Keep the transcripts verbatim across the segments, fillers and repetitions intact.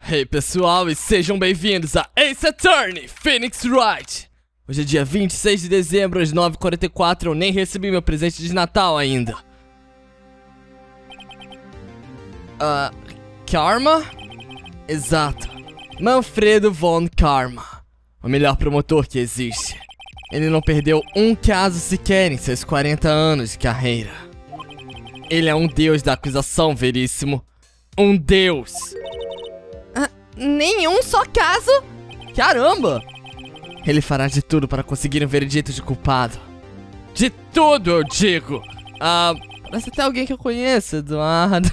Hey pessoal, e sejam bem-vindos a Ace Attorney Phoenix Wright. Hoje é dia vinte e seis de dezembro, às nove e quarenta e quatro. Eu nem recebi meu presente de Natal ainda. Ah, uh, Karma? Exato, Manfredo von Karma, o melhor promotor que existe. Ele não perdeu um caso sequer em seus quarenta anos de carreira. Ele é um deus da acusação, Veríssimo. Um deus. Ah, nenhum só caso? Caramba! Ele fará de tudo para conseguir um veredito de culpado. De tudo, eu digo! Ah, parece até alguém que eu conheço, Eduardo.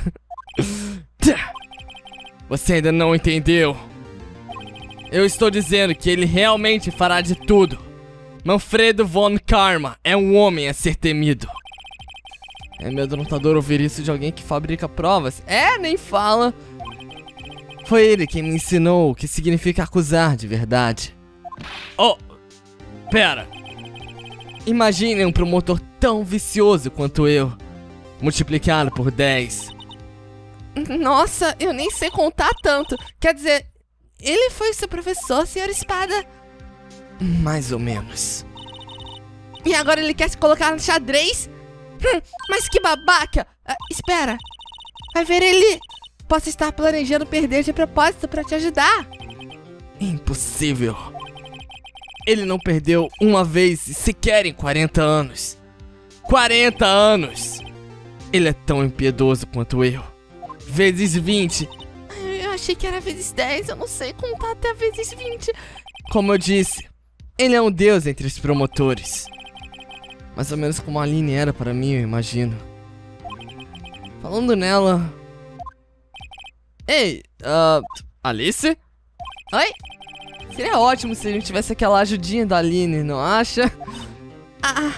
Você ainda não entendeu. Eu estou dizendo que ele realmente fará de tudo. Manfredo von Karma é um homem a ser temido. É amedrontador ouvir isso de alguém que fabrica provas. É, nem fala. Foi ele quem me ensinou o que significa acusar de verdade. Oh, pera. Imagine um promotor tão vicioso quanto eu, multiplicado por dez. Nossa, eu nem sei contar tanto. Quer dizer, ele foi seu professor, senhor Espada? Mais ou menos. E agora ele quer se colocar no xadrez? Hum, mas que babaca! Ah, espera. Vai ver, ele possa estar planejando perder de propósito pra te ajudar. Impossível. Ele não perdeu uma vez sequer em quarenta anos. quarenta anos! Ele é tão impiedoso quanto eu. Vezes vinte. Eu achei que era vezes dez, eu não sei contar até vezes vinte. Como eu disse, ele é um deus entre os promotores. Mais ou menos como a Aline era para mim, eu imagino. Falando nela... Ei, uh, Alice? Oi? Seria ótimo se a gente tivesse aquela ajudinha da Aline, não acha? Ah...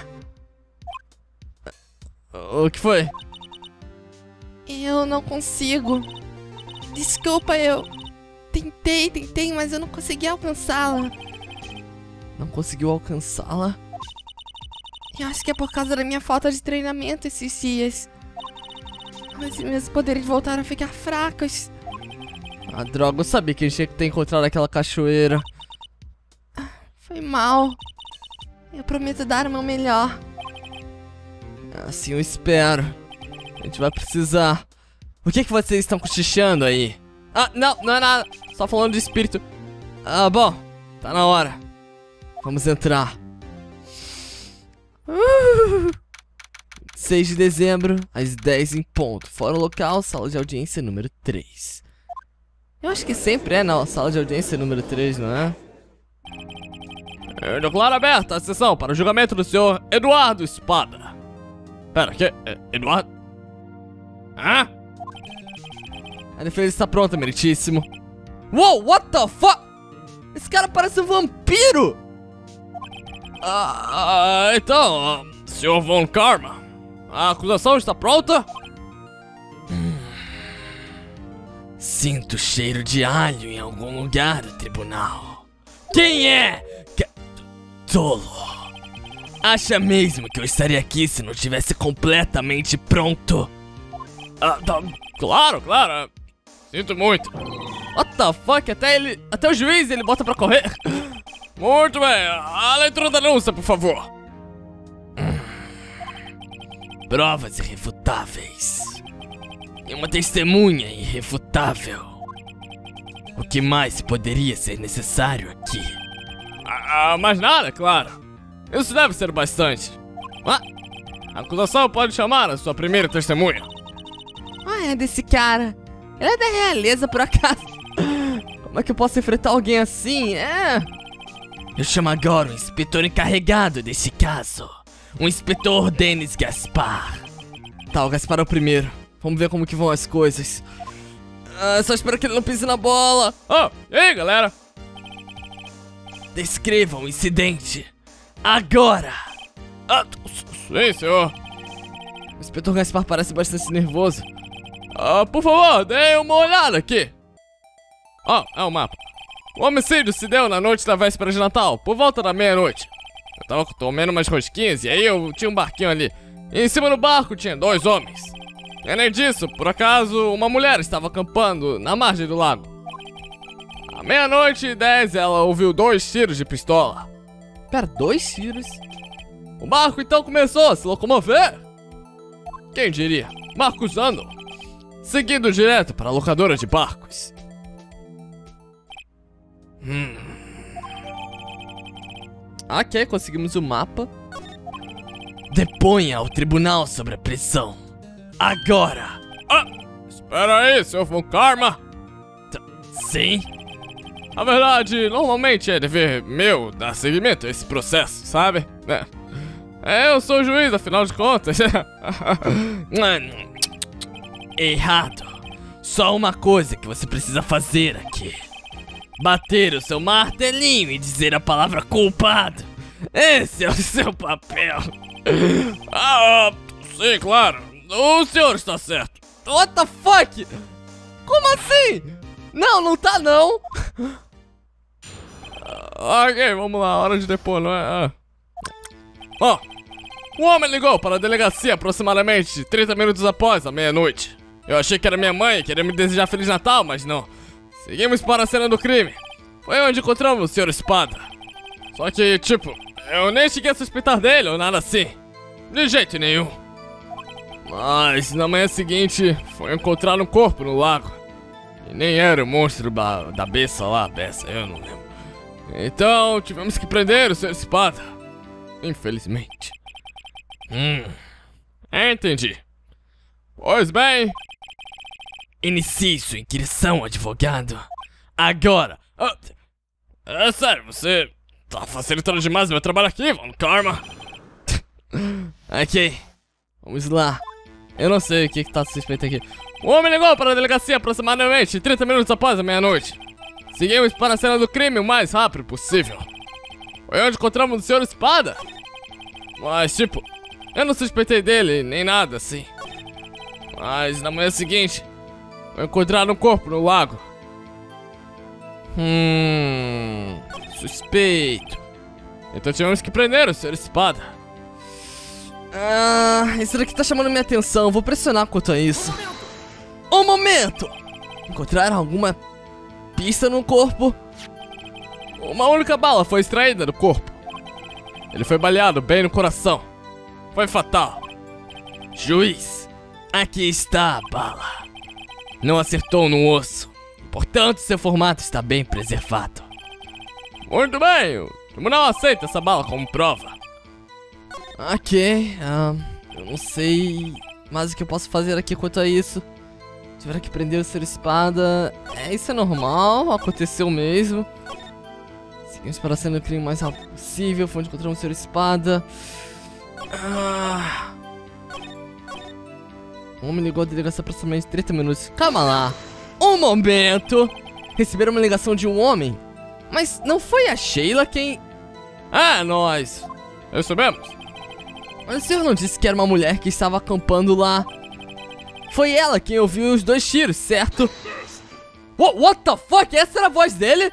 O que foi? Eu não consigo. Desculpa, eu... Tentei, tentei, mas eu não consegui alcançá-la. Não conseguiu alcançá-la? Eu acho que é por causa da minha falta de treinamento esses dias. Mas meus poderes voltaram a ficar fracos. Ah, droga, eu sabia que a gente tinha que ter encontrado aquela cachoeira. Foi mal. Eu prometo dar o meu melhor. Assim eu espero. A gente vai precisar. O que que vocês estão cochichando aí? Ah, não, não é nada. Só falando de espírito. Ah, bom. Tá na hora. Vamos entrar. Uh! seis de dezembro, às dez em ponto. Fórum local, sala de audiência número três. Eu acho que sempre é na sala de audiência número três, não é? Eu declaro aberta a sessão para o julgamento do senhor Eduardo Espada. Pera, que? É, Eduardo? Hã? A defesa está pronta, meritíssimo. Uou, what the fuck? Esse cara parece um vampiro! Ah, então, uh, senhor von Karma, a acusação está pronta? Hum. Sinto cheiro de alho em algum lugar do tribunal. Quem é? Que... Tolo. Acha mesmo que eu estaria aqui se não estivesse completamente pronto? Ah, tá, claro, claro. Sinto muito. What the fuck? Até ele, até o juiz ele bota pra correr. Muito bem, a leitura da denúncia, por favor. Hum. Provas irrefutáveis. E uma testemunha irrefutável. O que mais poderia ser necessário aqui? Ah, mais nada, claro. Isso deve ser bastante. Ah, a acusação pode chamar a sua primeira testemunha. Ah, é desse cara. Ele é da realeza, por acaso. Como é que eu posso enfrentar alguém assim? É... Eu chamo agora o inspetor encarregado deste caso. O inspetor Denis Gaspar. Tá, o Gaspar é o primeiro. Vamos ver como que vão as coisas. Ah, só espero que ele não pise na bola. Oh, e aí, galera? Descreva o incidente. Agora. Ah, sim, senhor. O inspetor Gaspar parece bastante nervoso. Ah, por favor, dê uma olhada aqui. Ó, oh, é o mapa. O homicídio se deu na noite da véspera de Natal, por volta da meia-noite. Eu tava comendo umas rosquinhas e aí eu tinha um barquinho ali. E em cima do barco tinha dois homens. E além disso, por acaso, uma mulher estava acampando na margem do lago. À meia-noite e dez, ela ouviu dois tiros de pistola. Pera, dois tiros? O barco então começou a se locomover. Quem diria? Barcos andam, seguindo direto para a locadora de barcos. Hum. Ok, conseguimos o mapa. Deponha ao tribunal sobre a prisão. Agora! Ah, espera aí, senhor Von Karma. T Sim? Na verdade, normalmente é dever meu dar seguimento a esse processo, sabe? É. É, eu sou o juiz, afinal de contas. Errado. Só uma coisa que você precisa fazer aqui: bater o seu martelinho e dizer a palavra culpado. Esse é o seu papel. Ah, sim, claro. O senhor está certo. What the fuck? Como assim? Não, não tá não. Ok, vamos lá, hora de depor, não é? Ó, ah. oh, um homem ligou para a delegacia aproximadamente trinta minutos após a meia-noite. Eu achei que era minha mãe, queria me desejar Feliz Natal, mas não. Seguimos para a cena do crime. Foi onde encontramos o senhor Espada. Só que, tipo, eu nem cheguei a suspeitar dele ou nada assim. De jeito nenhum. Mas na manhã seguinte, foi encontrar um corpo no lago. E nem era o monstro da, da beça lá, beça, eu não lembro. Então, tivemos que prender o senhor Espada. Infelizmente. Hum, entendi. Pois bem, inicie sua inquirição, advogado. Agora. Oh, é sério, você tá facilitando demais o meu trabalho aqui, Von Karma. Ok, vamos lá. Eu não sei o que que tá suspeito aqui. O homem ligou para a delegacia aproximadamente trinta minutos após a meia-noite. Seguimos para a cena do crime o mais rápido possível. Foi onde encontramos o senhor Espada. Mas, tipo, eu não suspeitei dele, nem nada assim. Mas na manhã seguinte, foi encontrado um corpo no lago. Hum... Suspeito. Então tivemos que prender o senhor Espada. Ah, isso daqui tá chamando minha atenção. Vou pressionar quanto a isso. Um momento! Encontraram alguma pista no corpo? Uma única bala foi extraída do corpo. Ele foi baleado bem no coração. Foi fatal. Juiz, aqui está a bala. Não acertou no osso. Portanto, seu formato está bem preservado. Muito bem, o tribunal aceita essa bala como prova. Ok, uh, eu não sei mais o que eu posso fazer aqui quanto a isso. Tiveram que prender o senhor Espada. É, isso é normal, aconteceu mesmo. Seguimos para a cena do crime o mais rápido possível. Foi onde encontramos o senhor Espada. Ah. O homem ligou a delegacia aproximadamente trinta minutos. Calma lá. Um momento. Receberam uma ligação de um homem. Mas não foi a Sheila quem... Ah, nós. Recebemos. Mas o senhor não disse que era uma mulher que estava acampando lá? Foi ela quem ouviu os dois tiros, certo? What, what the fuck? Essa era a voz dele?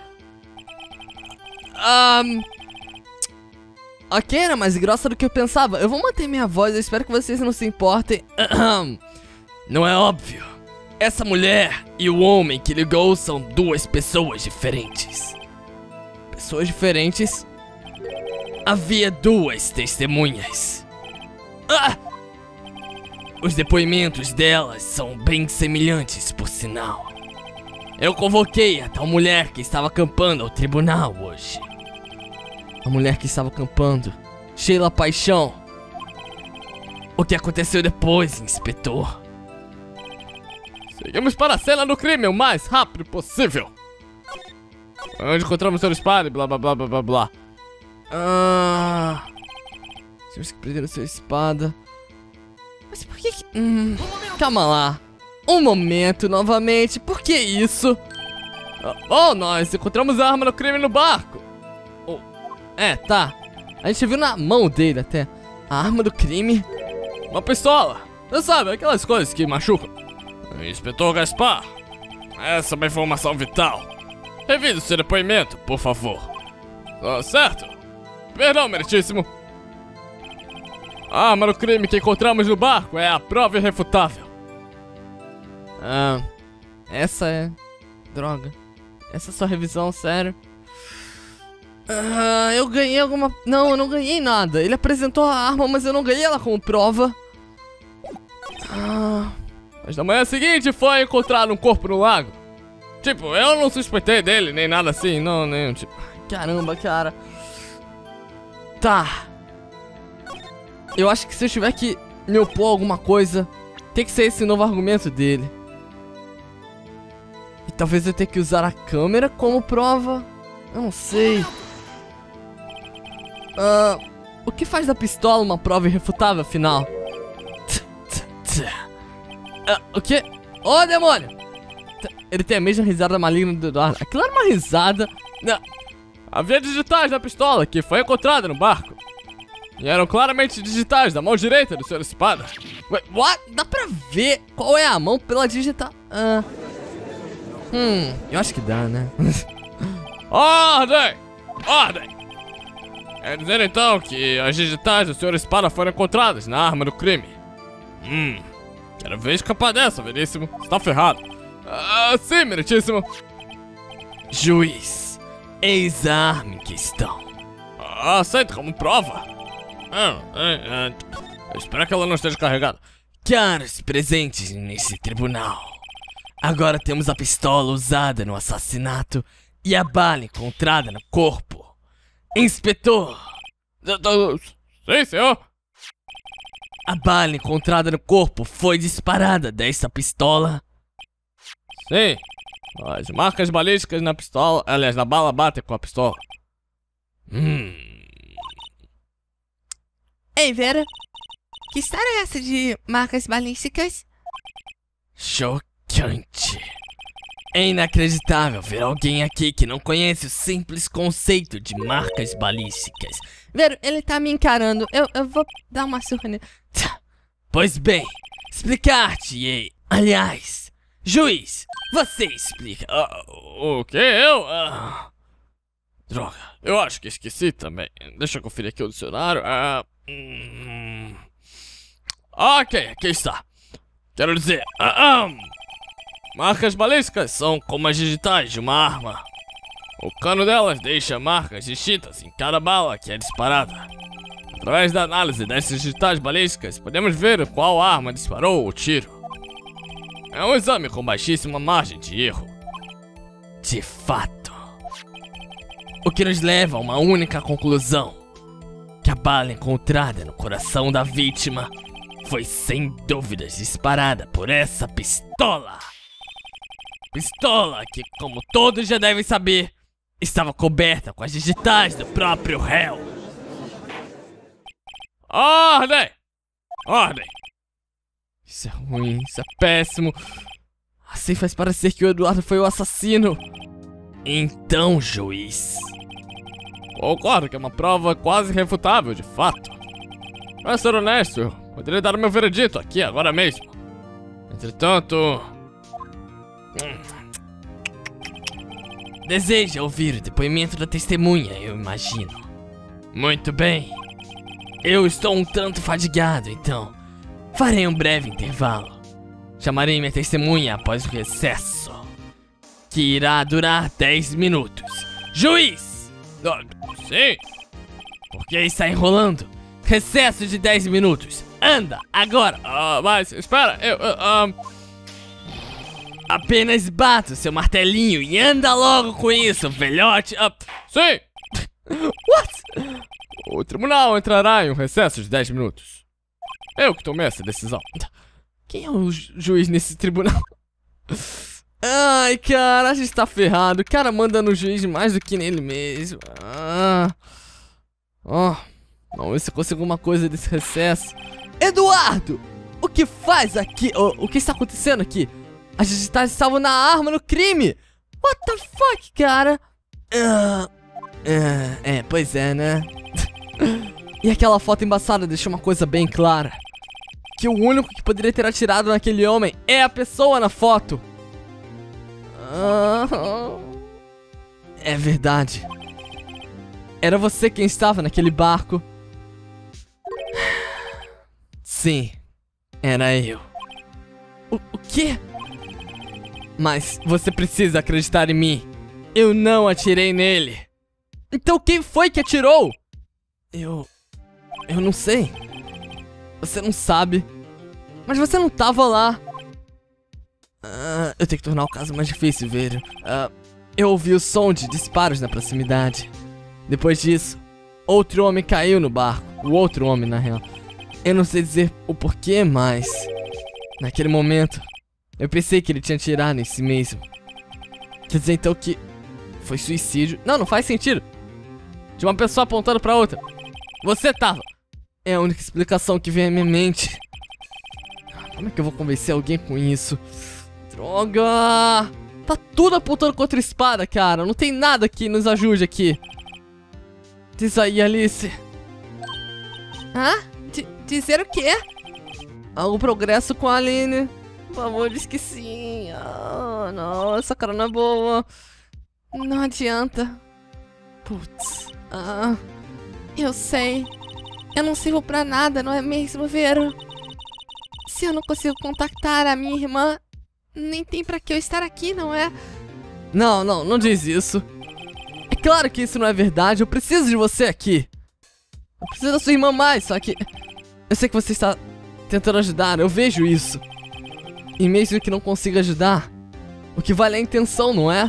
Um... Ok, era mais grossa do que eu pensava. Eu vou manter minha voz, eu espero que vocês não se importem. Não é óbvio. Essa mulher e o homem que ligou são duas pessoas diferentes. Pessoas diferentes? Havia duas testemunhas. Ah! Os depoimentos delas são bem semelhantes, por sinal. Eu convoquei a tal mulher que estava acampando ao tribunal hoje. A mulher que estava acampando, Sheila Paixão. O que aconteceu depois, inspetor? Seguimos para a cena do crime o mais rápido possível. Onde encontramos o senhor Espada e blá blá blá blá blá blá. Ah... Temos que prender o seu Espada. Mas por que que... Hum, calma lá. Um momento, novamente. Por que isso? Oh, nós encontramos a arma do crime no barco. Oh, é, tá. A gente viu na mão dele até. A arma do crime? Uma pistola. Você sabe, aquelas coisas que machucam. Inspetor Gaspar, essa é uma informação vital. Revise o seu depoimento, por favor. Oh, certo? Perdão, meritíssimo. A arma do crime que encontramos no barco é a prova irrefutável. Ah, essa é... droga. Essa é só revisão, sério. Ah, eu ganhei alguma... Não, eu não ganhei nada. Ele apresentou a arma, mas eu não ganhei ela como prova. Ah... Mas na manhã seguinte foi encontrar um corpo no lago. Tipo, eu não suspeitei dele, nem nada assim, não, nem tipo... Caramba, cara. Tá. Eu acho que se eu tiver que me opor a alguma coisa, tem que ser esse novo argumento dele. E talvez eu tenha que usar a câmera como prova. Eu não sei. Ah, o que faz da pistola uma prova irrefutável, afinal? Ah, o quê? Ô, oh, demônio! Ele tem a mesma risada maligna do Eduardo. Aquilo era uma risada. Não. Havia digitais na pistola que foi encontrada no barco. E eram claramente digitais da mão direita do senhor Espada. Wait, what? Dá pra ver qual é a mão pela digital? Ah. Hum, eu acho que dá, né? Ordem! Ordem! Quer dizer então que as digitais do senhor Espada foram encontradas na arma do crime. Hum. Quero ver escapar dessa, veríssimo. Você tá ferrado. Ah, sim, meritíssimo. Juiz, eis a arma em questão. Ah, aceita como prova. Ah, é, é, espero que ela não esteja carregada. Caros presentes nesse tribunal, agora temos a pistola usada no assassinato e a bala encontrada no corpo. Inspetor! Sim, senhor. A bala encontrada no corpo foi disparada desta pistola? Sim. As marcas balísticas na pistola, aliás, na bala batem com a pistola. Hum. Ei, Vera. Que história é essa de marcas balísticas? Chocante. É inacreditável ver alguém aqui que não conhece o simples conceito de marcas balísticas. Vera, ele tá me encarando. Eu, eu vou dar uma surra nele. Pois bem, explicar-te-ei. Aliás, juiz, você explica. Uh, o que? Eu? Uh, droga, eu acho que esqueci também. Deixa eu conferir aqui o dicionário. Uh, hum, ok, aqui está. Quero dizer, uh, um, marcas balísticas são como as digitais de uma arma. O cano delas deixa marcas distintas em cada bala que é disparada. Através da análise dessas digitais balísticas, podemos ver qual arma disparou o tiro. É um exame com baixíssima margem de erro. De fato. O que nos leva a uma única conclusão: que a bala encontrada no coração da vítima foi sem dúvidas disparada por essa pistola. Pistola que, como todos já devem saber, estava coberta com as digitais do próprio réu. Ordem! Ordem! Isso é ruim, isso é péssimo. Assim faz parecer que o Eduardo foi o assassino. Então, juiz, concordo que é uma prova quase irrefutável, de fato. Para ser honesto, eu poderia dar o meu veredito aqui, agora mesmo. Entretanto... Hum. Deseja ouvir o depoimento da testemunha, eu imagino. Muito bem. Eu estou um tanto fadigado, então farei um breve intervalo. Chamarei minha testemunha após o recesso, que irá durar dez minutos. Juiz! Sim? Por que está enrolando? Recesso de dez minutos. Anda, agora! Uh, mas, espera, eu... Uh, um... Apenas bata o seu martelinho e anda logo com isso, velhote. Uh, sim! What? O tribunal entrará em um recesso de dez minutos. Eu que tomei essa decisão. Quem é o ju juiz nesse tribunal? Ai, cara, a gente tá ferrado. O cara manda no juiz mais do que nele mesmo. Ah. Oh, vamos ver se eu consigo alguma coisa desse recesso. Eduardo! O que faz aqui? O, o que está acontecendo aqui? As digitais estavam na arma no crime! What the fuck, cara? Uh, uh, é, pois é, né? E aquela foto embaçada deixou uma coisa bem clara: que o único que poderia ter atirado naquele homem é a pessoa na foto. Uh, é verdade. Era você quem estava naquele barco. Sim, era eu. O, o quê? Mas você precisa acreditar em mim. Eu não atirei nele. Então quem foi que atirou? Eu... Eu não sei. Você não sabe. Mas você não tava lá. Ah, eu tenho que tornar o caso mais difícil, velho. Ah, eu ouvi o som de disparos na proximidade. Depois disso, outro homem caiu no barco. O outro homem, na real. Eu não sei dizer o porquê, mas... naquele momento, eu pensei que ele tinha atirado em si mesmo. Quer dizer então que... foi suicídio? Não, não faz sentido. De uma pessoa apontando pra outra. Você tava. É a única explicação que vem à minha mente. Como é que eu vou convencer alguém com isso? Droga! Tá tudo apontando contra a espada, cara. Não tem nada que nos ajude aqui. Diz aí, Alice. Hã? D dizer o quê? Algum progresso com a Aline? Por favor, diz que sim. Ah, não, essa cara não é boa. Não adianta. Putz. Ah, eu sei. Eu não sirvo pra nada, não é mesmo, Vero? Se eu não consigo contactar a minha irmã, nem tem pra que eu estar aqui, não é? Não, não, não diz isso. É claro que isso não é verdade. Eu preciso de você aqui. Eu preciso da sua irmã mais, só que... eu sei que você está tentando ajudar, eu vejo isso. E mesmo que não consiga ajudar, o que vale é a intenção, não é?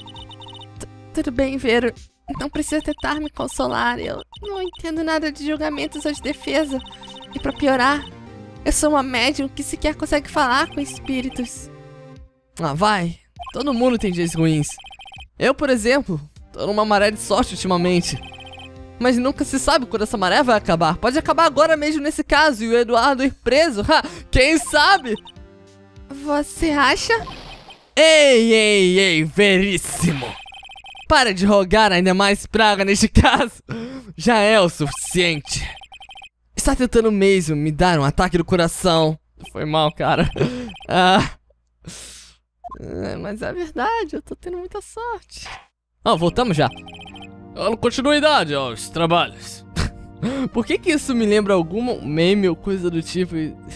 T Tudo bem, Vero. Não precisa tentar me consolar. Eu não entendo nada de julgamentos ou de defesa. E pra piorar, eu sou uma médium que sequer consegue falar com espíritos. Ah, vai. Todo mundo tem dias ruins. Eu, por exemplo, tô numa maré de sorte ultimamente. Mas nunca se sabe quando essa maré vai acabar. Pode acabar agora mesmo nesse caso e o Eduardo ir preso. Ha, quem sabe? Você acha? Ei, ei, ei, veríssimo. Para de rogar ainda mais praga neste caso. Já é o suficiente. Está tentando mesmo me dar um ataque do coração. Foi mal, cara. Ah... É, mas é verdade, eu tô tendo muita sorte. Ah, voltamos já. Dando continuidade aos trabalhos. Por que que isso me lembra algum meme ou coisa do tipo?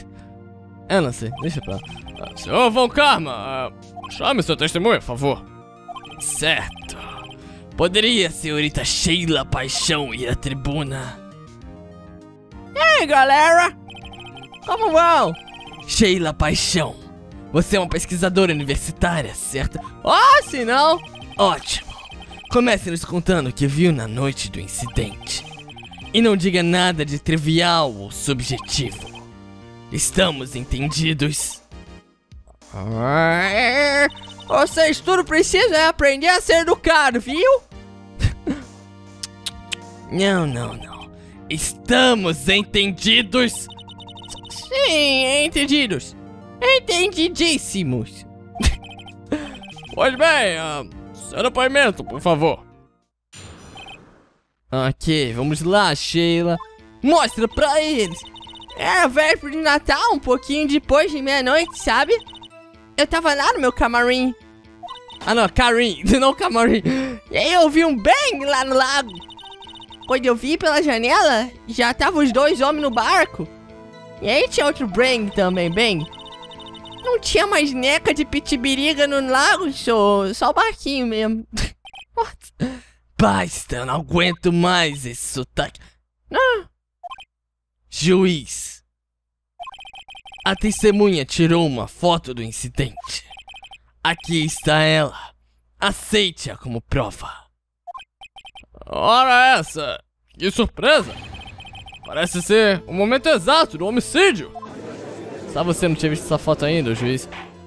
Eu não sei, deixa pra lá. Ah, senhor Von Karma, ah, chame sua testemunha, por favor. Certo. Poderia a senhorita Sheila Paixão ir à tribuna? E aí, galera? Como vão? Sheila Paixão, você é uma pesquisadora universitária, certo? Ah, se não? Ótimo. Comece nos contando o que viu na noite do incidente. E não diga nada de trivial ou subjetivo. Estamos entendidos? Ah, vocês tudo precisam é aprender a ser educado, viu? Não, não, não. Estamos entendidos? Sim, entendidos. Entendidíssimos. Pois bem, uh, seu depoimento, por favor. Ok, vamos lá, Sheila. Mostra pra eles. Era véspera de Natal, um pouquinho depois de meia-noite, sabe? Eu tava lá no meu camarim. Ah não, Karim, não camarim. E aí eu vi um bang lá no lago. Quando eu vi pela janela, já tava os dois homens no barco. E aí tinha outro bang também, bang. Não tinha mais neca de pitibiriga no lago, só, só o barquinho mesmo. Basta, eu não aguento mais esse sotaque. Ah. Juiz. A testemunha tirou uma foto do incidente. Aqui está ela. Aceite-a como prova. Ora essa! Que surpresa! Parece ser o momento exato do homicídio. Só você não tinha visto essa foto ainda, juiz?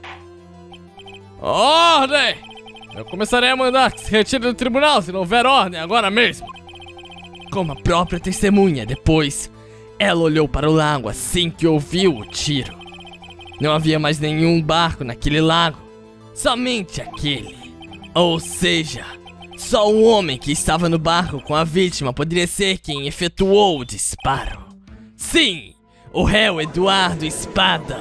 Ordem! Eu começarei a mandar que se retire do tribunal se não houver ordem agora mesmo. Como a própria testemunha depois, ela olhou para o lago assim que ouviu o tiro. Não havia mais nenhum barco naquele lago, somente aquele. Ou seja, só o homem que estava no barco com a vítima poderia ser quem efetuou o disparo. Sim, o réu Eduardo Espada.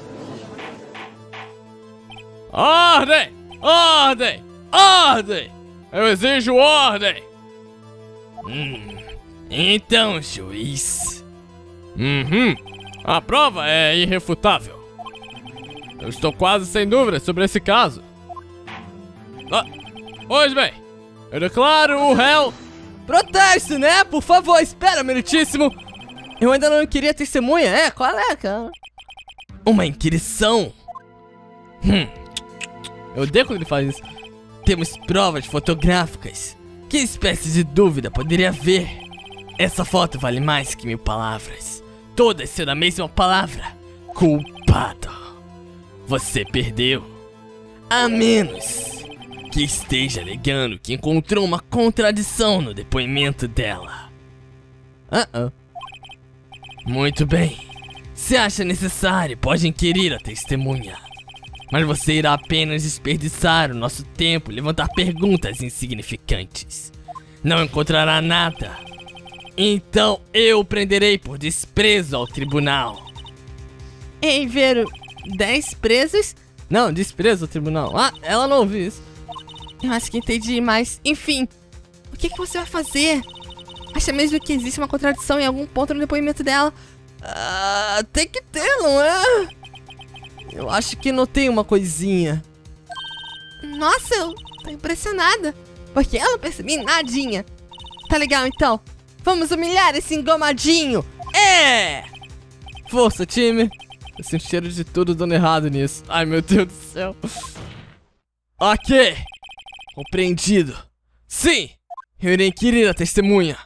Ordem! Ordem! Ordem! Eu exijo ordem! Hum, então, juiz. Uhum. A prova é irrefutável. Eu estou quase sem dúvidas sobre esse caso. Ah, Pois bem, eu declaro o réu... Protesto, né? Por favor, espera, meritíssimo. Eu ainda não queria testemunha. É, qual é, cara? Uma inquirição? Hum. Eu odeio quando ele faz isso. Temos provas fotográficas. Que espécie de dúvida poderia haver? Essa foto vale mais que mil palavras. Todas sendo a mesma palavra. Culpado. Você perdeu. A menos que esteja alegando que encontrou uma contradição no depoimento dela. Ah, uh-uh. Muito bem. Se acha necessário, pode inquirir a testemunha. Mas você irá apenas desperdiçar o nosso tempo e levantar perguntas insignificantes. Não encontrará nada. Então eu o prenderei por desprezo ao tribunal. Ei, Vero, dez presos? Não, desprezo ao tribunal. Ah, ela não ouviu isso. Eu acho que entendi, mas, enfim, o que, que você vai fazer? Acha mesmo que existe uma contradição em algum ponto no depoimento dela? Ah, tem que ter, não é? Eu acho que notei uma coisinha. Nossa, eu tô impressionada, porque eu não percebi nadinha. Tá legal, então. Vamos humilhar esse engomadinho. É! Força, time. Eu sinto cheiro de tudo dando errado nisso. Ai, meu Deus do céu. Ok. Compreendido. Sim, eu irei inquirir a testemunha.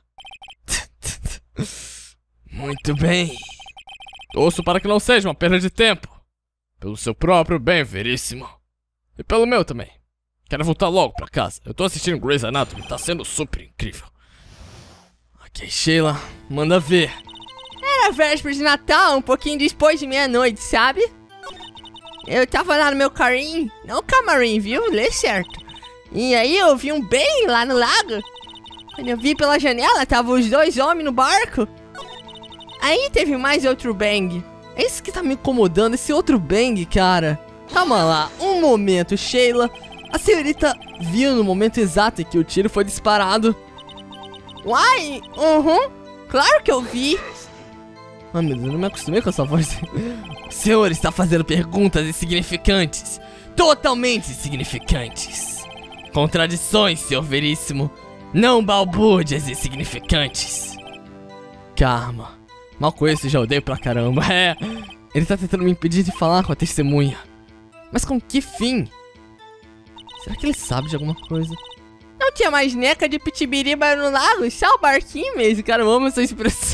Muito bem. Torço para que não seja uma perda de tempo. Pelo seu próprio bem, veríssimo. E pelo meu também. Quero voltar logo pra casa. Eu tô assistindo Grey's Anatomy, tá sendo super incrível. Ok, Sheila, manda ver. Era véspera de Natal, um pouquinho depois de meia-noite, sabe? Eu tava lá no meu carrinho, não camarim, viu? Lê certo. E aí eu vi um bem lá no lago. Quando eu vi pela janela, tava os dois homens no barco. Aí teve mais outro bang. É isso que tá me incomodando, esse outro bang, cara. Calma lá, um momento, Sheila. A senhorita viu no momento exato em que o tiro foi disparado. Uai, uhum, claro que eu vi. Ai, meu Deus, eu não me acostumei com essa voz. O senhor está fazendo perguntas insignificantes. Totalmente insignificantes. Contradições, senhor veríssimo. Não balbúrdias insignificantes. Karma. Mal conheço e já odeio pra caramba. É, ele tá tentando me impedir de falar com a testemunha. Mas com que fim? Será que ele sabe de alguma coisa? Não tinha mais neca de pitibiriba no lago, só o barquinho mesmo. Cara, eu amo essa expressão.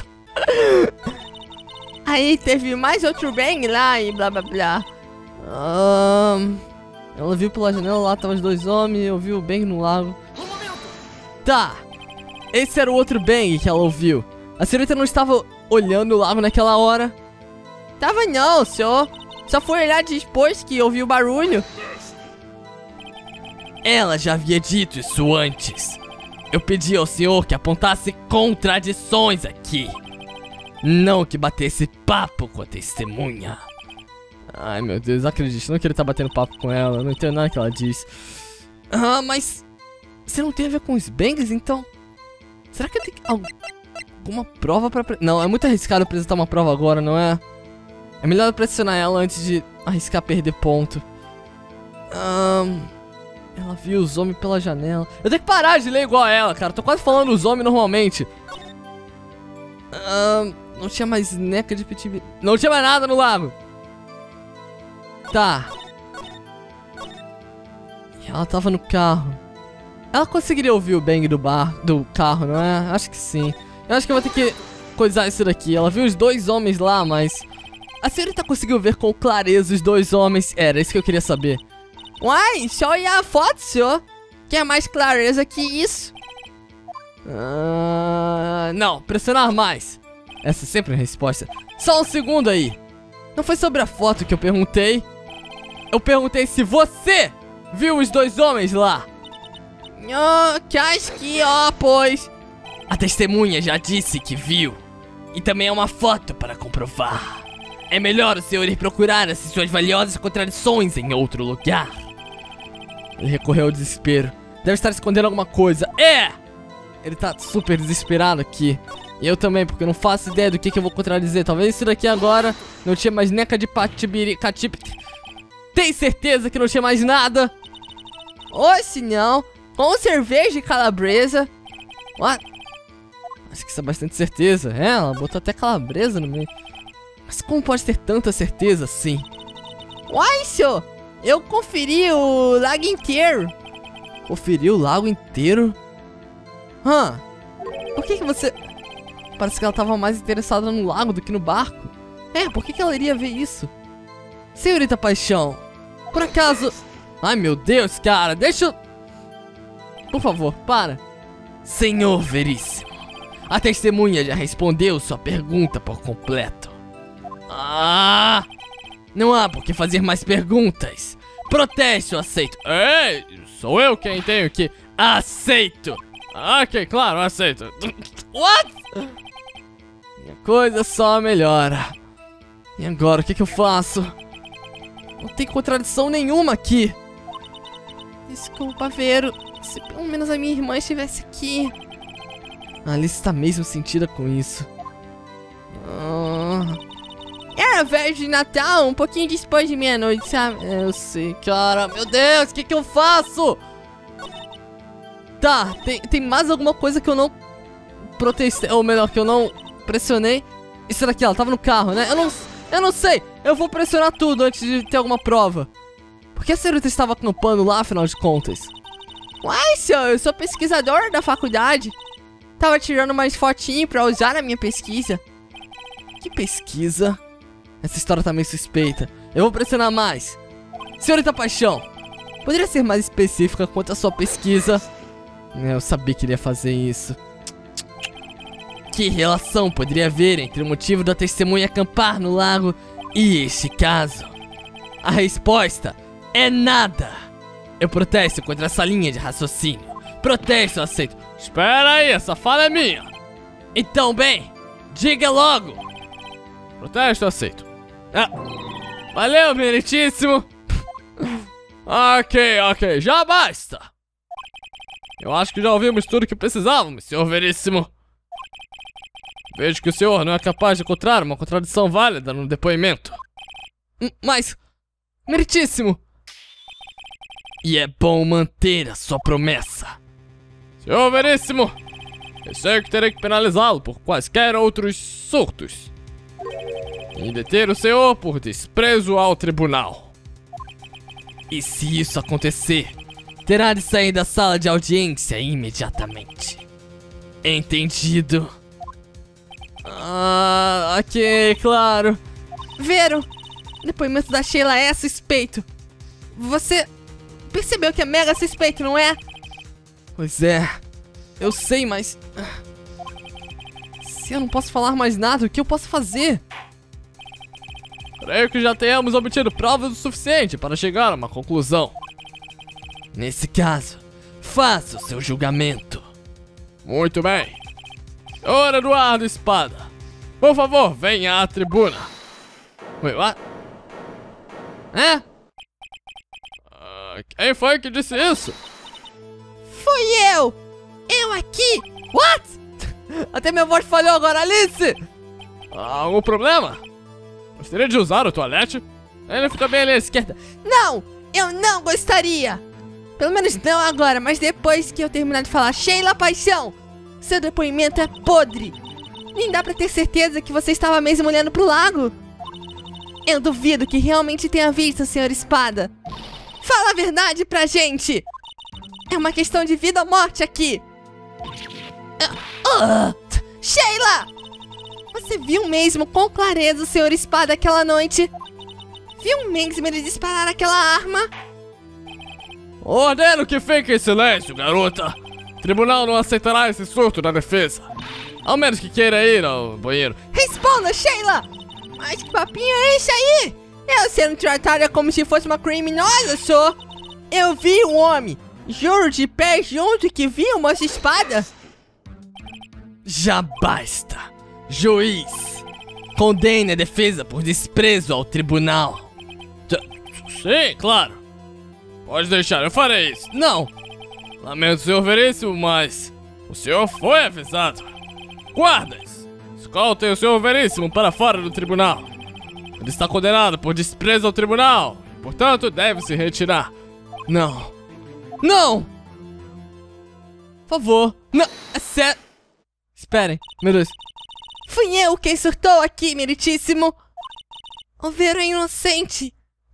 Aí teve mais outro bang lá e blá blá blá. Um, ela viu pela janela, lá tava os dois homens, eu vi o bang no lago. Tá, esse era o outro bang que ela ouviu. A senhorita não estava olhando o lago naquela hora? Tava não, senhor. Só foi olhar depois que ouviu o barulho. Ela já havia dito isso antes. Eu pedi ao senhor que apontasse contradições aqui. Não que batesse papo com a testemunha. Ai, meu Deus, acredite, não que ele tá batendo papo com ela. Não entendo nada que ela diz. Ah, mas... Você não tem a ver com os bangs, então? Será que tem alguma prova pra... Não, é muito arriscado apresentar uma prova agora, não é? É melhor pressionar ela antes de arriscar perder ponto. Um, ela viu os homens pela janela. Eu tenho que parar de ler igual a ela, cara. Tô quase falando os homens normalmente. Um, não tinha mais neca de pitibi. Não tinha mais nada no lago. Tá. E ela tava no carro. Ela conseguiria ouvir o bang do bar, do carro, não é? Acho que sim. Eu acho que eu vou ter que coisar isso daqui. Ela viu os dois homens lá, mas... A senhorita conseguiu ver com clareza os dois homens. Era isso que eu queria saber. Uai, só olhar a foto, senhor. Quer mais clareza que isso? Uh, não, pressionar mais. Essa é sempre a resposta. Só um segundo aí. Não foi sobre a foto que eu perguntei. Eu perguntei se você viu os dois homens lá. Oh, que acho que, ó, pois. A testemunha já disse que viu. E também há uma foto para comprovar. É melhor o senhor ir procurar essas suas valiosas contradições em outro lugar. Ele recorreu ao desespero. Deve estar escondendo alguma coisa. É! Ele tá super desesperado aqui. E eu também, porque eu não faço ideia do que, que eu vou contradizer. Talvez isso daqui agora não tinha mais neca de patibiri... Catip... Tem certeza que não tinha mais nada? Ou se não, com cerveja e calabresa. What? Acho que isso é bastante certeza. É, ela botou até calabresa no meio. Mas como pode ter tanta certeza assim? Uai, senhor! Eu conferi o lago inteiro. Conferiu o lago inteiro? Hã? Por que que você... Parece que ela tava mais interessada no lago do que no barco. É, por que que ela iria ver isso? Senhorita Paixão, por acaso... Ai, meu Deus, cara, deixa eu... Por favor, para. Senhor Veríssimo, a testemunha já respondeu sua pergunta por completo. Ah! Não há por que fazer mais perguntas. Protesto, aceito. Ei, sou eu quem tenho que... Aceito! Ok, claro, aceito. What? Minha coisa só melhora. E agora, o que que eu faço? Não tem contradição nenhuma aqui. Desculpa, Vero. Se pelo menos a minha irmã estivesse aqui. A Alice tá mesmo sentida com isso. Ah... Era véspera de Natal, um pouquinho depois de meia-noite, sabe? Eu sei, cara. Meu Deus, o que que eu faço? Tá, tem, tem mais alguma coisa que eu não protestei, ou melhor, que eu não pressionei. Isso daqui, ela tava no carro, né? Eu não, eu não sei. Eu vou pressionar tudo antes de ter alguma prova. Por que a senhorita estava acampando lá, afinal de contas? Uai, senhor, eu sou pesquisador da faculdade. Tava tirando mais fotinho pra usar na minha pesquisa. Que pesquisa? Essa história tá meio suspeita. Eu vou pressionar mais. Senhorita Paixão, poderia ser mais específica quanto à sua pesquisa? Eu sabia que ele ia fazer isso. Que relação poderia haver entre o motivo da testemunha acampar no lago e este caso? A resposta é nada. Eu protesto contra essa linha de raciocínio. Protesto, aceito. Espera aí, essa fala é minha. Então, bem, diga logo. Protesto, aceito. Ah, valeu, meritíssimo. Ok, ok, já basta. Eu acho que já ouvimos tudo que precisávamos, senhor Veríssimo. Vejo que o senhor não é capaz de encontrar uma contradição válida no depoimento. Mas, meritíssimo. E é bom manter a sua promessa. Senhor Veríssimo, eu sei que terei que penalizá-lo por quaisquer outros surtos. E deter o senhor por desprezo ao tribunal. E se isso acontecer, terá de sair da sala de audiência imediatamente. Entendido? Ah, ok, claro. Vero, o depoimento da Sheila é suspeito. Você percebeu que é mega suspeito, não é? Pois é, eu sei, mas... Se eu não posso falar mais nada, o que eu posso fazer? Creio que já tenhamos obtido provas o suficiente para chegar a uma conclusão. Nesse caso, faça o seu julgamento. Muito bem. Senhor Eduardo Espada, por favor, venha à tribuna. Wait, what? É? Uh, quem foi que disse isso? Fui eu! Eu aqui! What? Até minha voz falhou agora, Alice! Algum problema? Gostaria de usar o toalete? Ele fica bem ali à esquerda. Não! Eu não gostaria! Pelo menos não agora, mas depois que eu terminar de falar. Sheila Paixão! Seu depoimento é podre! Nem dá pra ter certeza que você estava mesmo olhando pro lago. Eu duvido que realmente tenha visto, senhor Espada. Fala a verdade pra gente! É uma questão de vida ou morte aqui! Uh, uh, Sheila! Você viu mesmo com clareza o senhor Espada aquela noite? Viu mesmo ele disparar aquela arma? Ordeno que fique em silêncio, garota! O tribunal não aceitará esse surto da defesa. Ao menos que queira ir ao banheiro. Responda, Sheila! Mas que papinho é esse aí? Eu sendo tratada como se fosse uma criminosa, sou! Eu vi um homem! Juro de pé junto que vi uma espada! Já basta! Juiz! Condene a defesa por desprezo ao tribunal. Sim, claro. Pode deixar, eu farei isso. Não! Lamento, senhor Veríssimo, mas o senhor foi avisado. Guardas! Escoltem o senhor Veríssimo para fora do tribunal. Ele está condenado por desprezo ao tribunal. Portanto, deve se retirar. Não! Não! Por favor. Não, é sério. Esperem, meu Deus. Fui eu quem surtou aqui, meritíssimo. O Vero é inocente.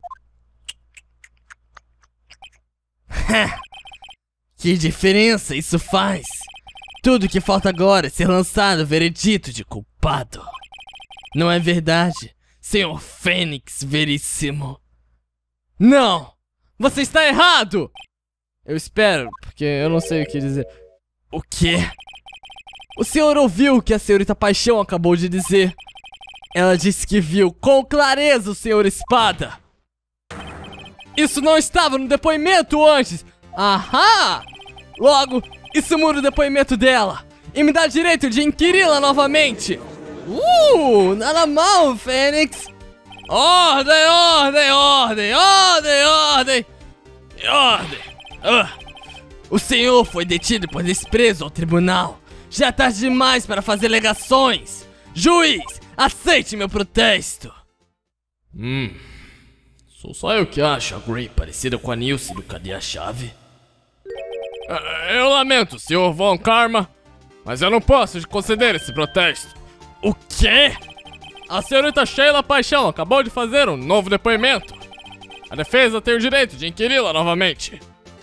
Que diferença isso faz? Tudo que falta agora é ser lançado o veredito de culpado. Não é verdade, senhor Fênix Veríssimo? Não! Você está errado! Eu espero, porque eu não sei o que dizer. O quê? O senhor ouviu o que a senhorita Paixão acabou de dizer? Ela disse que viu com clareza o senhor Espada. Isso não estava no depoimento antes. Ahá! Logo, isso muda o depoimento dela e me dá direito de inquiri-la novamente. Uh, nada mal, Fênix. Ordem, ordem, ordem, ordem, ordem, ordem. Ah. O senhor foi detido por desprezo ao tribunal. Já é tarde demais para fazer alegações. Juiz, aceite meu protesto. Hum, sou só eu que acho a Grey parecida com a Nilce do Cadê a Chave? Eu lamento, senhor Von Karma, mas eu não posso conceder esse protesto. O quê? A senhorita Sheila Paixão acabou de fazer um novo depoimento. A defesa tem o direito de inquiri-la novamente.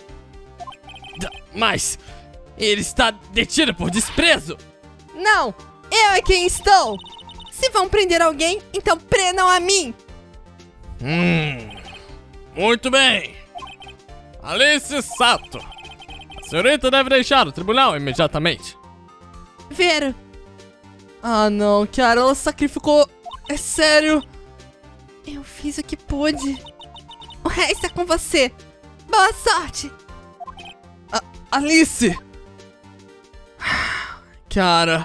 Mas ele está detido por desprezo. Não, eu é quem estou. Se vão prender alguém, então prendam a mim. Hum, muito bem. Alice Sato, a senhorita deve deixar o tribunal imediatamente. Vero. Ah não, cara, ela sacrificou. É sério. Eu fiz o que pude. O resto é com você. Boa sorte. A Alice. Cara.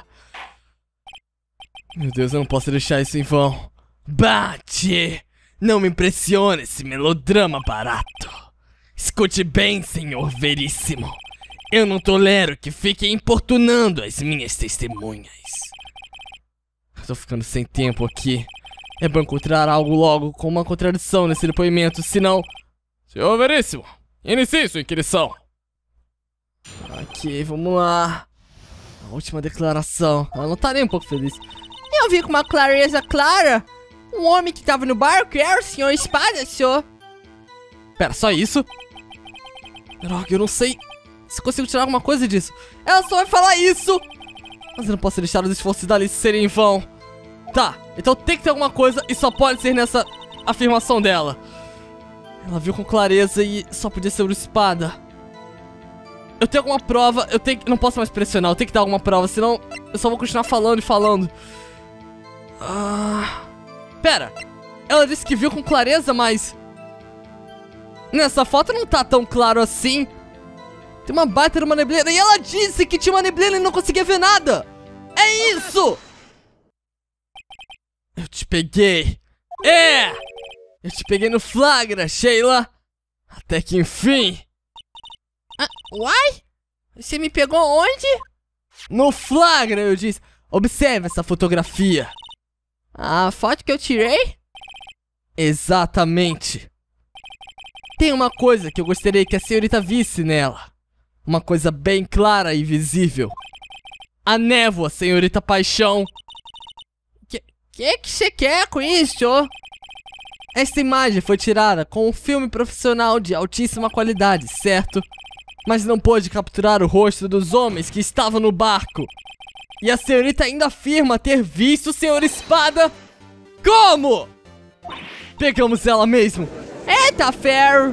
Meu Deus, eu não posso deixar isso em vão. Bate! Não me impressiona esse melodrama barato. Escute bem, senhor Veríssimo. Eu não tolero que fiquem importunando as minhas testemunhas. Eu tô ficando sem tempo aqui. É bom encontrar algo logo com uma contradição nesse depoimento, senão... Senhor Veríssimo, inicie sua inquirição. Ok, vamos lá. A última declaração. Ela não tá nem um pouco feliz. Eu vi com uma clareza clara. Um homem que tava no barco era o senhor Espada, senhor. Pera, só isso? Droga, eu não sei se consigo tirar alguma coisa disso. Ela só vai falar isso! Mas eu não posso deixar os esforços da Alice serem em vão. Tá, então tem que ter alguma coisa e só pode ser nessa afirmação dela. Ela viu com clareza e só podia ser o Espada. Eu tenho alguma prova, eu tenho que... Não posso mais pressionar, eu tenho que dar alguma prova, senão eu só vou continuar falando e falando. Ah... Pera, ela disse que viu com clareza, mas... Nessa foto não tá tão claro assim. Tem uma baita de uma neblina e ela disse que tinha uma neblina e não conseguia ver nada. É isso! Eu te peguei. É! Eu te peguei no flagra, Sheila. Até que enfim. Ah, uai? Você me pegou onde? No flagra, eu disse. Observe essa fotografia. A foto que eu tirei? Exatamente. Tem uma coisa que eu gostaria que a senhorita visse nela. Uma coisa bem clara e visível. A névoa, senhorita Paixão. Que que que você quer com isso? Esta imagem foi tirada com um filme profissional de altíssima qualidade, certo? Mas não pôde capturar o rosto dos homens que estavam no barco. E a senhorita ainda afirma ter visto o senhor Espada. Como? Pegamos ela mesmo. Eita, ferro!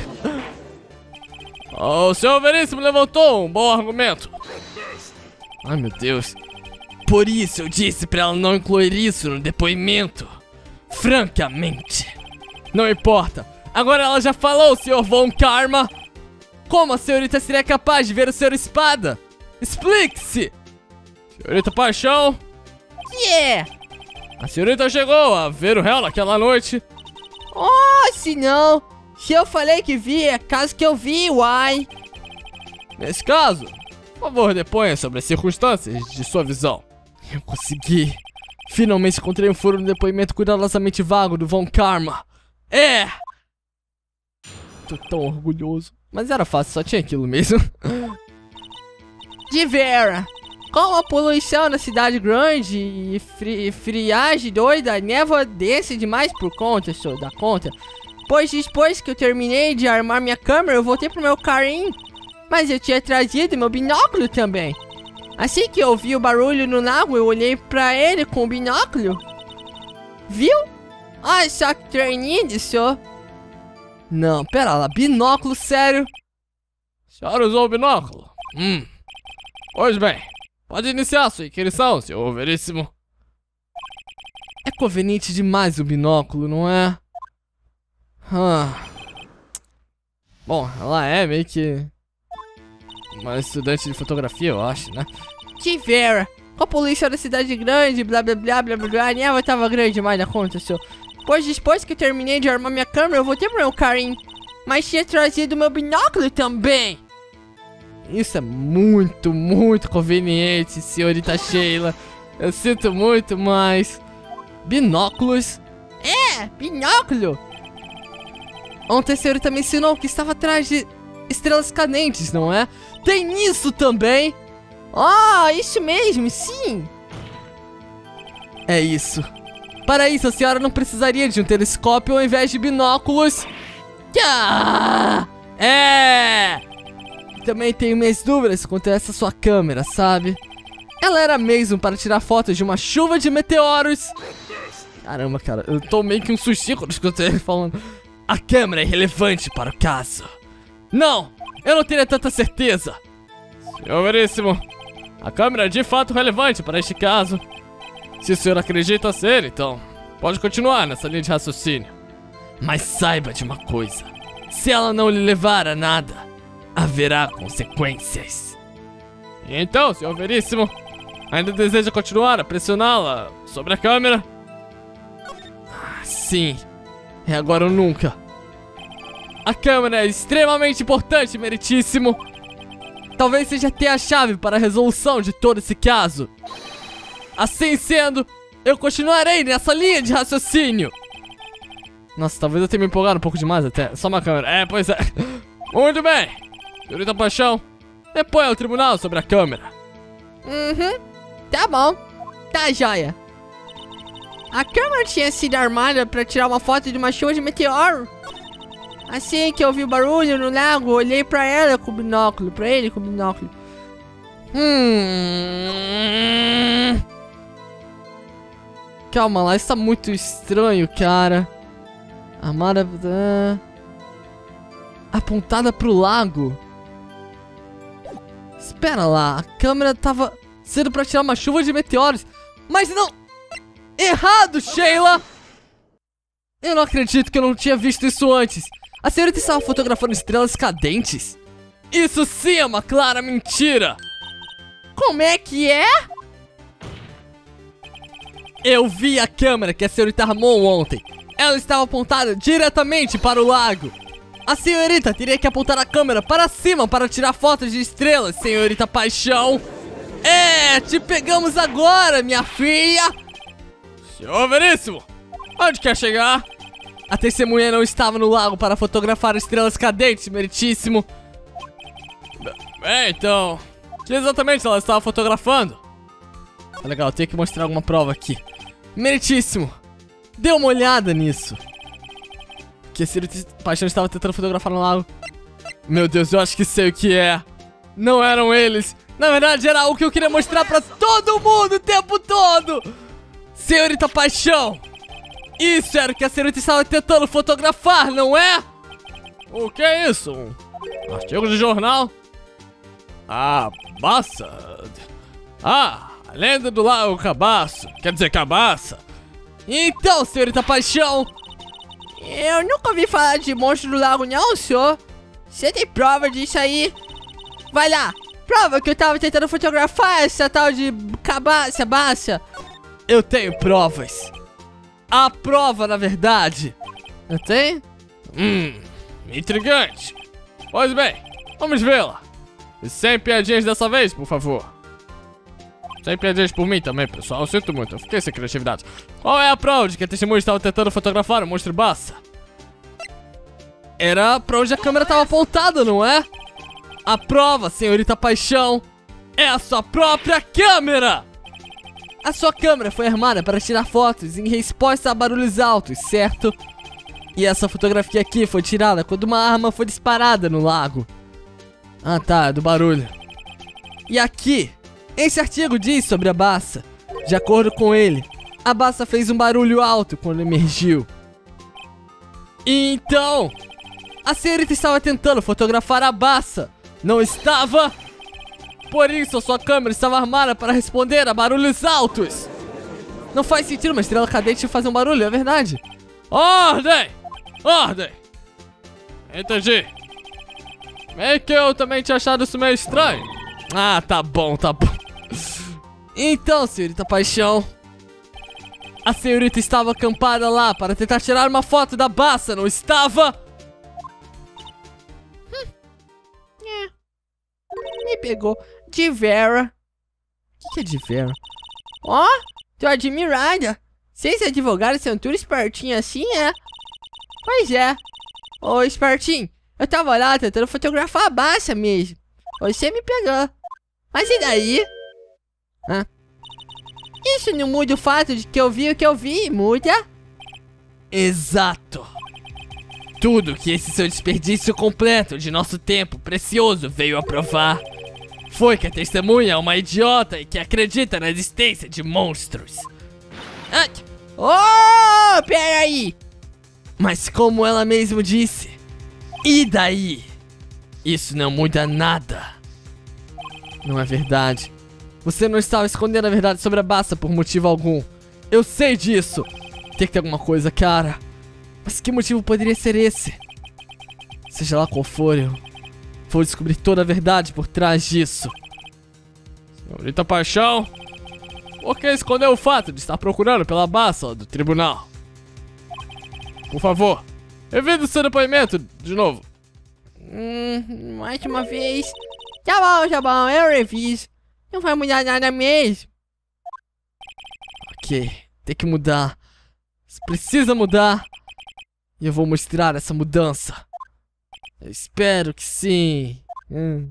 O senhor Veríssimo levantou um bom argumento. Ai, meu Deus. Por isso eu disse pra ela não incluir isso no depoimento. Francamente. Não importa. Agora ela já falou, senhor Von Karma. Como a senhorita seria capaz de ver o senhor Espada? Explique-se. Senhorita Paixão. Que é? A senhorita chegou a ver o réu naquela noite. Oh, se não. Se eu falei que vi, é caso que eu vi, uai. Nesse caso, por favor, deponha sobre as circunstâncias de sua visão. Eu consegui. Finalmente encontrei um furo no depoimento cuidadosamente vago do Von Karma. É! Tô tão orgulhoso. Mas era fácil, só tinha aquilo mesmo. De vera. Com a poluição na cidade grande e fri friagem doida, a névoa desce demais por conta, senhor, da conta. Pois depois que eu terminei de armar minha câmera, eu voltei pro meu carrinho. Mas eu tinha trazido meu binóculo também. Assim que eu ouvi o barulho no lago, eu olhei pra ele com o binóculo. Viu? Olha só que treininho, senhor. Não, pera lá, binóculo, sério? A senhora usou o binóculo? Hum. Pois bem, pode iniciar sua inquirição, senhor Veríssimo. É conveniente demais o binóculo, não é? Ah. Bom, ela é meio que uma estudante de fotografia, eu acho, né? Que vera! Com a polícia da cidade grande, blá blá blá blá blá blá, a névoa tava grande demais da conta, senhor. Pois depois que eu terminei de armar minha câmera, eu voltei pro meu carrinho. Mas tinha trazido meu binóculo também. Isso é muito, muito conveniente, senhorita Sheila. Eu sinto muito, mas... binóculos? É, binóculo! Ontem a senhorita me ensinou que estava atrás de estrelas cadentes, não é? Tem isso também! Ah, isso mesmo, sim! É isso. Para isso, a senhora não precisaria de um telescópio ao invés de binóculos. Ah, é! Também tenho minhas dúvidas quanto a essa sua câmera, sabe? Ela era mesmo para tirar fotos de uma chuva de meteoros. Caramba, cara, eu tô meio que um sushi quando escutei ele falando. A câmera é relevante para o caso. Não, eu não teria tanta certeza. Senhor Veríssimo, a câmera é de fato relevante para este caso. Se o senhor acredita ser, então pode continuar nessa linha de raciocínio. Mas saiba de uma coisa. Se ela não lhe levar a nada, haverá consequências. E então, senhor Veríssimo, ainda deseja continuar a pressioná-la sobre a câmera? Ah, sim. É agora ou nunca. A câmera é extremamente importante, meritíssimo. Talvez seja até a chave para a resolução de todo esse caso. Assim sendo, eu continuarei nessa linha de raciocínio. Nossa, talvez eu tenha me empolgado um pouco demais até. Só uma câmera. É, pois é. Muito bem. Senhorita Paixão, depois ao tribunal sobre a câmera. Uhum. Tá bom. Tá joia. A câmera tinha sido armada para tirar uma foto de uma chuva de meteoro. Assim que eu ouvi o barulho no lago, olhei pra ela com o binóculo. Pra ele com o binóculo. Hum... Calma lá, isso tá muito estranho, cara. Armada... apontada pro lago. Espera lá, a câmera tava sendo pra tirar uma chuva de meteoros. Mas não... Errado, Sheila! Eu não acredito que eu não tinha visto isso antes. A senhorita estava fotografando estrelas cadentes? Isso sim é uma clara mentira! Como é que é? Eu vi a câmera que a senhorita armou ontem. Ela estava apontada diretamente para o lago. A senhorita teria que apontar a câmera para cima para tirar fotos de estrelas, senhorita Paixão. É, te pegamos agora, minha filha. Senhor Veríssimo, onde quer chegar? A testemunha não estava no lago para fotografar estrelas cadentes, meritíssimo. Bem, então, o que exatamente ela estava fotografando? Tá legal, eu tenho que mostrar alguma prova aqui. Meritíssimo, dê uma olhada nisso. Que a senhorita Paixão estava tentando fotografar no lago. Meu Deus, eu acho que sei o que é. Não eram eles. Na verdade, era o que eu queria mostrar pra todo mundo o tempo todo. Senhorita Paixão, isso era o que a senhorita estava tentando fotografar, não é? O que é isso? Um artigo de jornal? Ah, Cabaça. Ah, a lenda do lago Cabaço. Quer dizer, Cabaça. Então, senhorita Paixão, eu nunca ouvi falar de monstro do lago não, senhor. Você tem prova disso aí? Vai lá, prova que eu tava tentando fotografar essa tal de Cabaça, Baça. Eu tenho provas. A prova, na verdade. Eu tenho? Hum, intrigante. Pois bem, vamos vê-la. E sem piadinhas dessa vez, por favor. Sem piadinhas por mim também, pessoal. Eu sinto muito, eu fiquei sem criatividade. Qual é a prova de que a testemunha estava tentando fotografar o monstro Baça? Era pra onde a câmera estava apontada, não é? A prova, senhorita Paixão, é a sua própria câmera! A sua câmera foi armada para tirar fotos em resposta a barulhos altos, certo? E essa fotografia aqui foi tirada quando uma arma foi disparada no lago. Ah tá, do barulho. E aqui, esse artigo diz sobre a Bassa. De acordo com ele, a Bassa fez um barulho alto quando emergiu. Então, a senhorita estava tentando fotografar a Bassa, não estava? Por isso a sua câmera estava armada para responder a barulhos altos. Não faz sentido uma estrela cadente fazer um barulho, é verdade. Ordem! Ordem! Entendi. Meio que eu também tinha achado isso meio estranho. Ah, tá bom, tá bom. Então, senhorita Paixão, a senhorita estava acampada lá para tentar tirar uma foto da Bassa, não estava? Hum. É. Me pegou. De Vera. O que, que é de Vera? Ó, oh, tô admirada. Vocês advogados são tudo espertinhos assim, é? Pois é. Ô, espertinho, eu tava lá tentando fotografar a Bassa mesmo. Você me pegou. Mas e daí? Hã? Isso não muda o fato de que eu vi o que eu vi, muda? Exato. Tudo que esse seu desperdício completo de nosso tempo precioso veio a provar foi que a testemunha é uma idiota e que acredita na existência de monstros. Ah, oh, peraí. Mas como ela mesmo disse, e daí? Isso não muda nada. Não é verdade. Você não estava escondendo a verdade sobre a Bassa por motivo algum. Eu sei disso. Tem que ter alguma coisa, cara. Mas que motivo poderia ser esse? Seja lá qual for, eu vou descobrir toda a verdade por trás disso. Senhorita Paixão, por que escondeu o fato de estar procurando pela Bassa do tribunal? Por favor, revise o seu depoimento de novo. Hum, mais uma vez. Tá bom, tá bom, eu reviso. Não vai mudar nada mesmo. Ok, tem que mudar. Precisa mudar. E eu vou mostrar essa mudança. Eu espero que sim. Hum.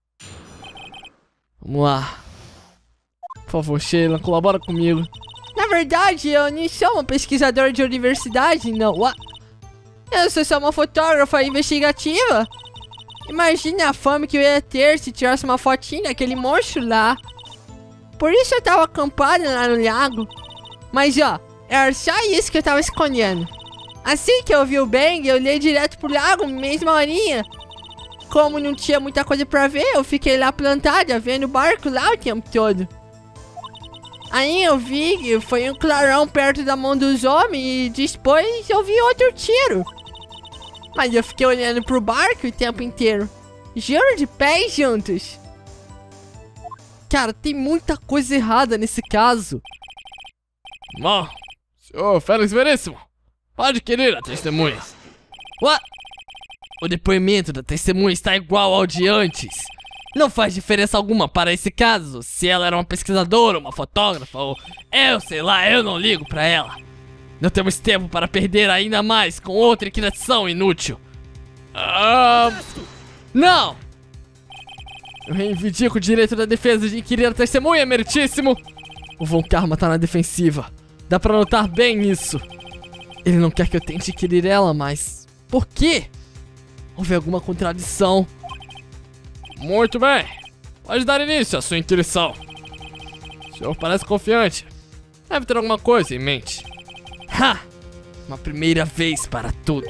Vamos lá. Por favor, Sheila, colabora comigo. Na verdade, eu não sou uma pesquisadora de universidade, não. What? Eu sou só uma fotógrafa investigativa. Imagina a fama que eu ia ter se tirasse uma fotinha daquele monstro lá. Por isso eu tava acampada lá no lago. Mas ó, era só isso que eu tava escondendo. Assim que eu vi o Bang, eu olhei direto pro lago, mesma horinha. Como não tinha muita coisa pra ver, eu fiquei lá plantada, vendo o barco lá o tempo todo. Aí eu vi que foi um clarão perto da mão dos homens e depois eu vi outro tiro. Mas eu fiquei olhando pro barco o tempo inteiro. Juro de pés juntos. Cara, tem muita coisa errada nesse caso. Bom, senhor Félix Veríssimo, pode querer a testemunha. What? O depoimento da testemunha está igual ao de antes. Não faz diferença alguma para esse caso se ela era uma pesquisadora, uma fotógrafa ou... Eu sei lá, eu não ligo pra ela. Não temos tempo para perder ainda mais com outra inquirição inútil. Ah, não! Eu reivindico o direito da defesa de inquirir a testemunha, meritíssimo. O Von Karma tá na defensiva. Dá pra notar bem isso. Ele não quer que eu tente inquirir ela, mas... Por quê? Houve alguma contradição. Muito bem. Pode dar início à sua inquirição. O senhor parece confiante. Deve ter alguma coisa em mente. Ha! Uma primeira vez para tudo.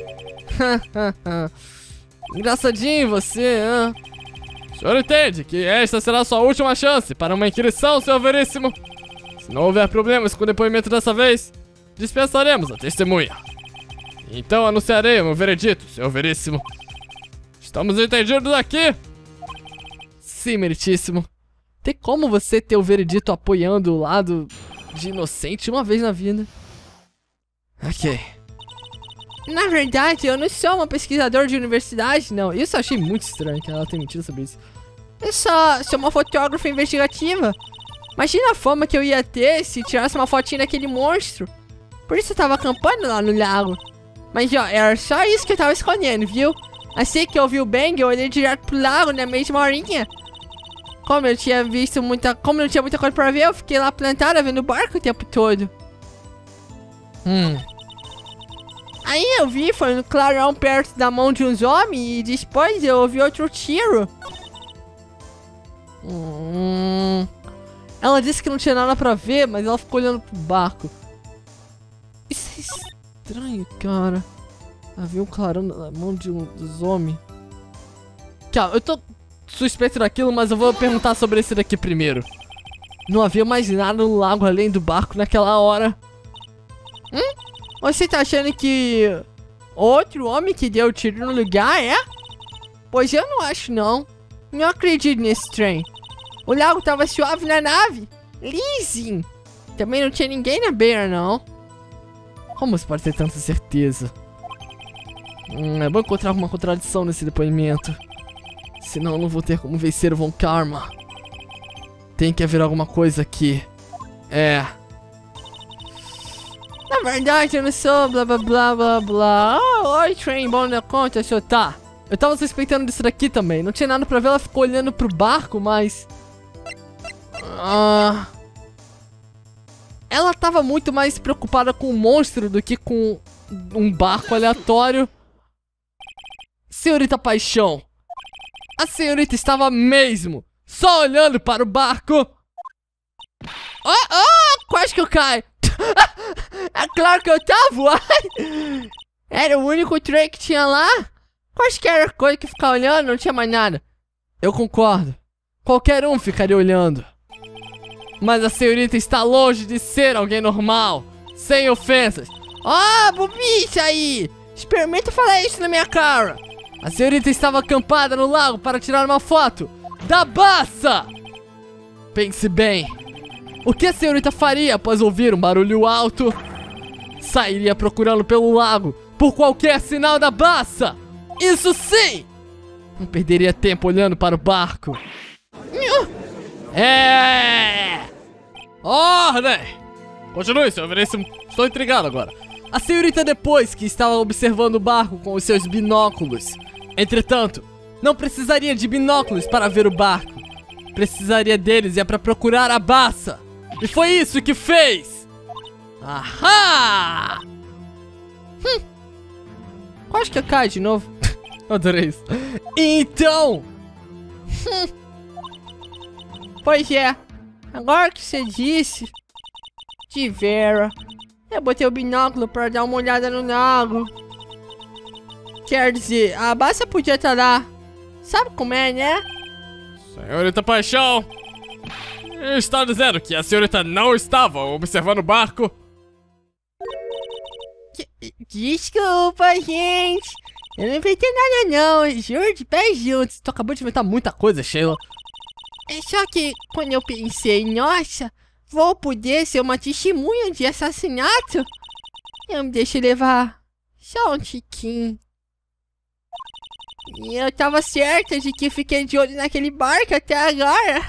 Engraçadinho você, hein? O senhor entende que esta será a sua última chance para uma inquirição, senhor Veríssimo? Se não houver problemas com o depoimento dessa vez, dispensaremos a testemunha. Então anunciarei o meu veredito, senhor Veríssimo. Estamos entendidos aqui? Sim, meritíssimo. Tem como você ter o veredito apoiando o lado de inocente uma vez na vida? Ok. Na verdade, eu não sou uma pesquisadora de universidade, não. Isso eu achei muito estranho, que ela tem mentido sobre isso. Eu só sou uma fotógrafa investigativa. Imagina a fama que eu ia ter se tirasse uma fotinha daquele monstro. Por isso eu tava acampando lá no lago. Mas ó, era só isso que eu tava escondendo, viu? Assim que eu vi o Bang, eu olhei direto pro lago na mesma horinha. como eu tinha visto muita... Como não tinha muita coisa pra ver, eu fiquei lá plantada vendo o barco o tempo todo. Hum. Aí eu vi, foi no clarão perto da mão de uns homens e depois eu ouvi outro tiro. Hum... Ela disse que não tinha nada pra ver, mas ela ficou olhando pro barco. Isso é estranho, cara. Havia um clarão na mão de um dos homens. Calma, eu tô suspeito daquilo, mas eu vou perguntar sobre esse daqui primeiro. Não havia mais nada no lago além do barco naquela hora. Hum? Você tá achando que outro homem que deu tiro no lugar, é? Pois eu não acho, não. Não acredito nesse trem. O lago tava suave na nave. Lisinho. Também não tinha ninguém na beira, não. Como você pode ter tanta certeza? Hum, é bom encontrar alguma contradição nesse depoimento. Senão eu não vou ter como vencer o Von Karma. Tem que haver alguma coisa aqui. É. Na verdade, eu não sou blá blá blá blá blá. Oh, oi, trem, bom da conta, senhor. Tá. Eu tava suspeitando disso daqui também. Não tinha nada pra ver, ela ficou olhando pro barco, mas... Ah... Ela tava muito mais preocupada com o monstro do que com um barco aleatório. Senhorita Paixão. A senhorita estava mesmo só olhando para o barco. Oh, oh, quase que eu caio. É claro que eu tava, uai. Era o único trem que tinha lá. Qualquer coisa que ficar olhando, não tinha mais nada. Eu concordo. Qualquer um ficaria olhando. Mas a senhorita está longe de ser alguém normal. Sem ofensas. Ó, oh, bobicha aí. Experimenta falar isso na minha cara. A senhorita estava acampada no lago para tirar uma foto da Bassa. Pense bem. O que a senhorita faria após ouvir um barulho alto? Sairia procurando pelo lago por qualquer sinal da Bassa. Isso sim! Não perderia tempo olhando para o barco. É! Ordem! Continue, senhor Veríssimo. Estou intrigado agora. A senhorita, depois que estava observando o barco com os seus binóculos. Entretanto, não precisaria de binóculos para ver o barco. Precisaria deles é para procurar a Bassa. E foi isso que fez! Ahá! Hum. Quase que eu caio de novo. Adorei isso. Então... Hum. Pois é. Agora que você disse... De vera. Eu botei o binóculo para dar uma olhada no lago. Quer dizer, a Bassa podia estar lá. Sabe como é, né? Senhorita Paixão... Está dizendo que a senhorita não estava observando o barco? Desculpa, gente. Eu não inventei nada não, juro de pé juntos. Tu acabou de inventar muita coisa, Sheila. É só que quando eu pensei, nossa, vou poder ser uma testemunha de assassinato, eu me deixei levar só um tiquinho. E eu tava certa de que fiquei de olho naquele barco até agora.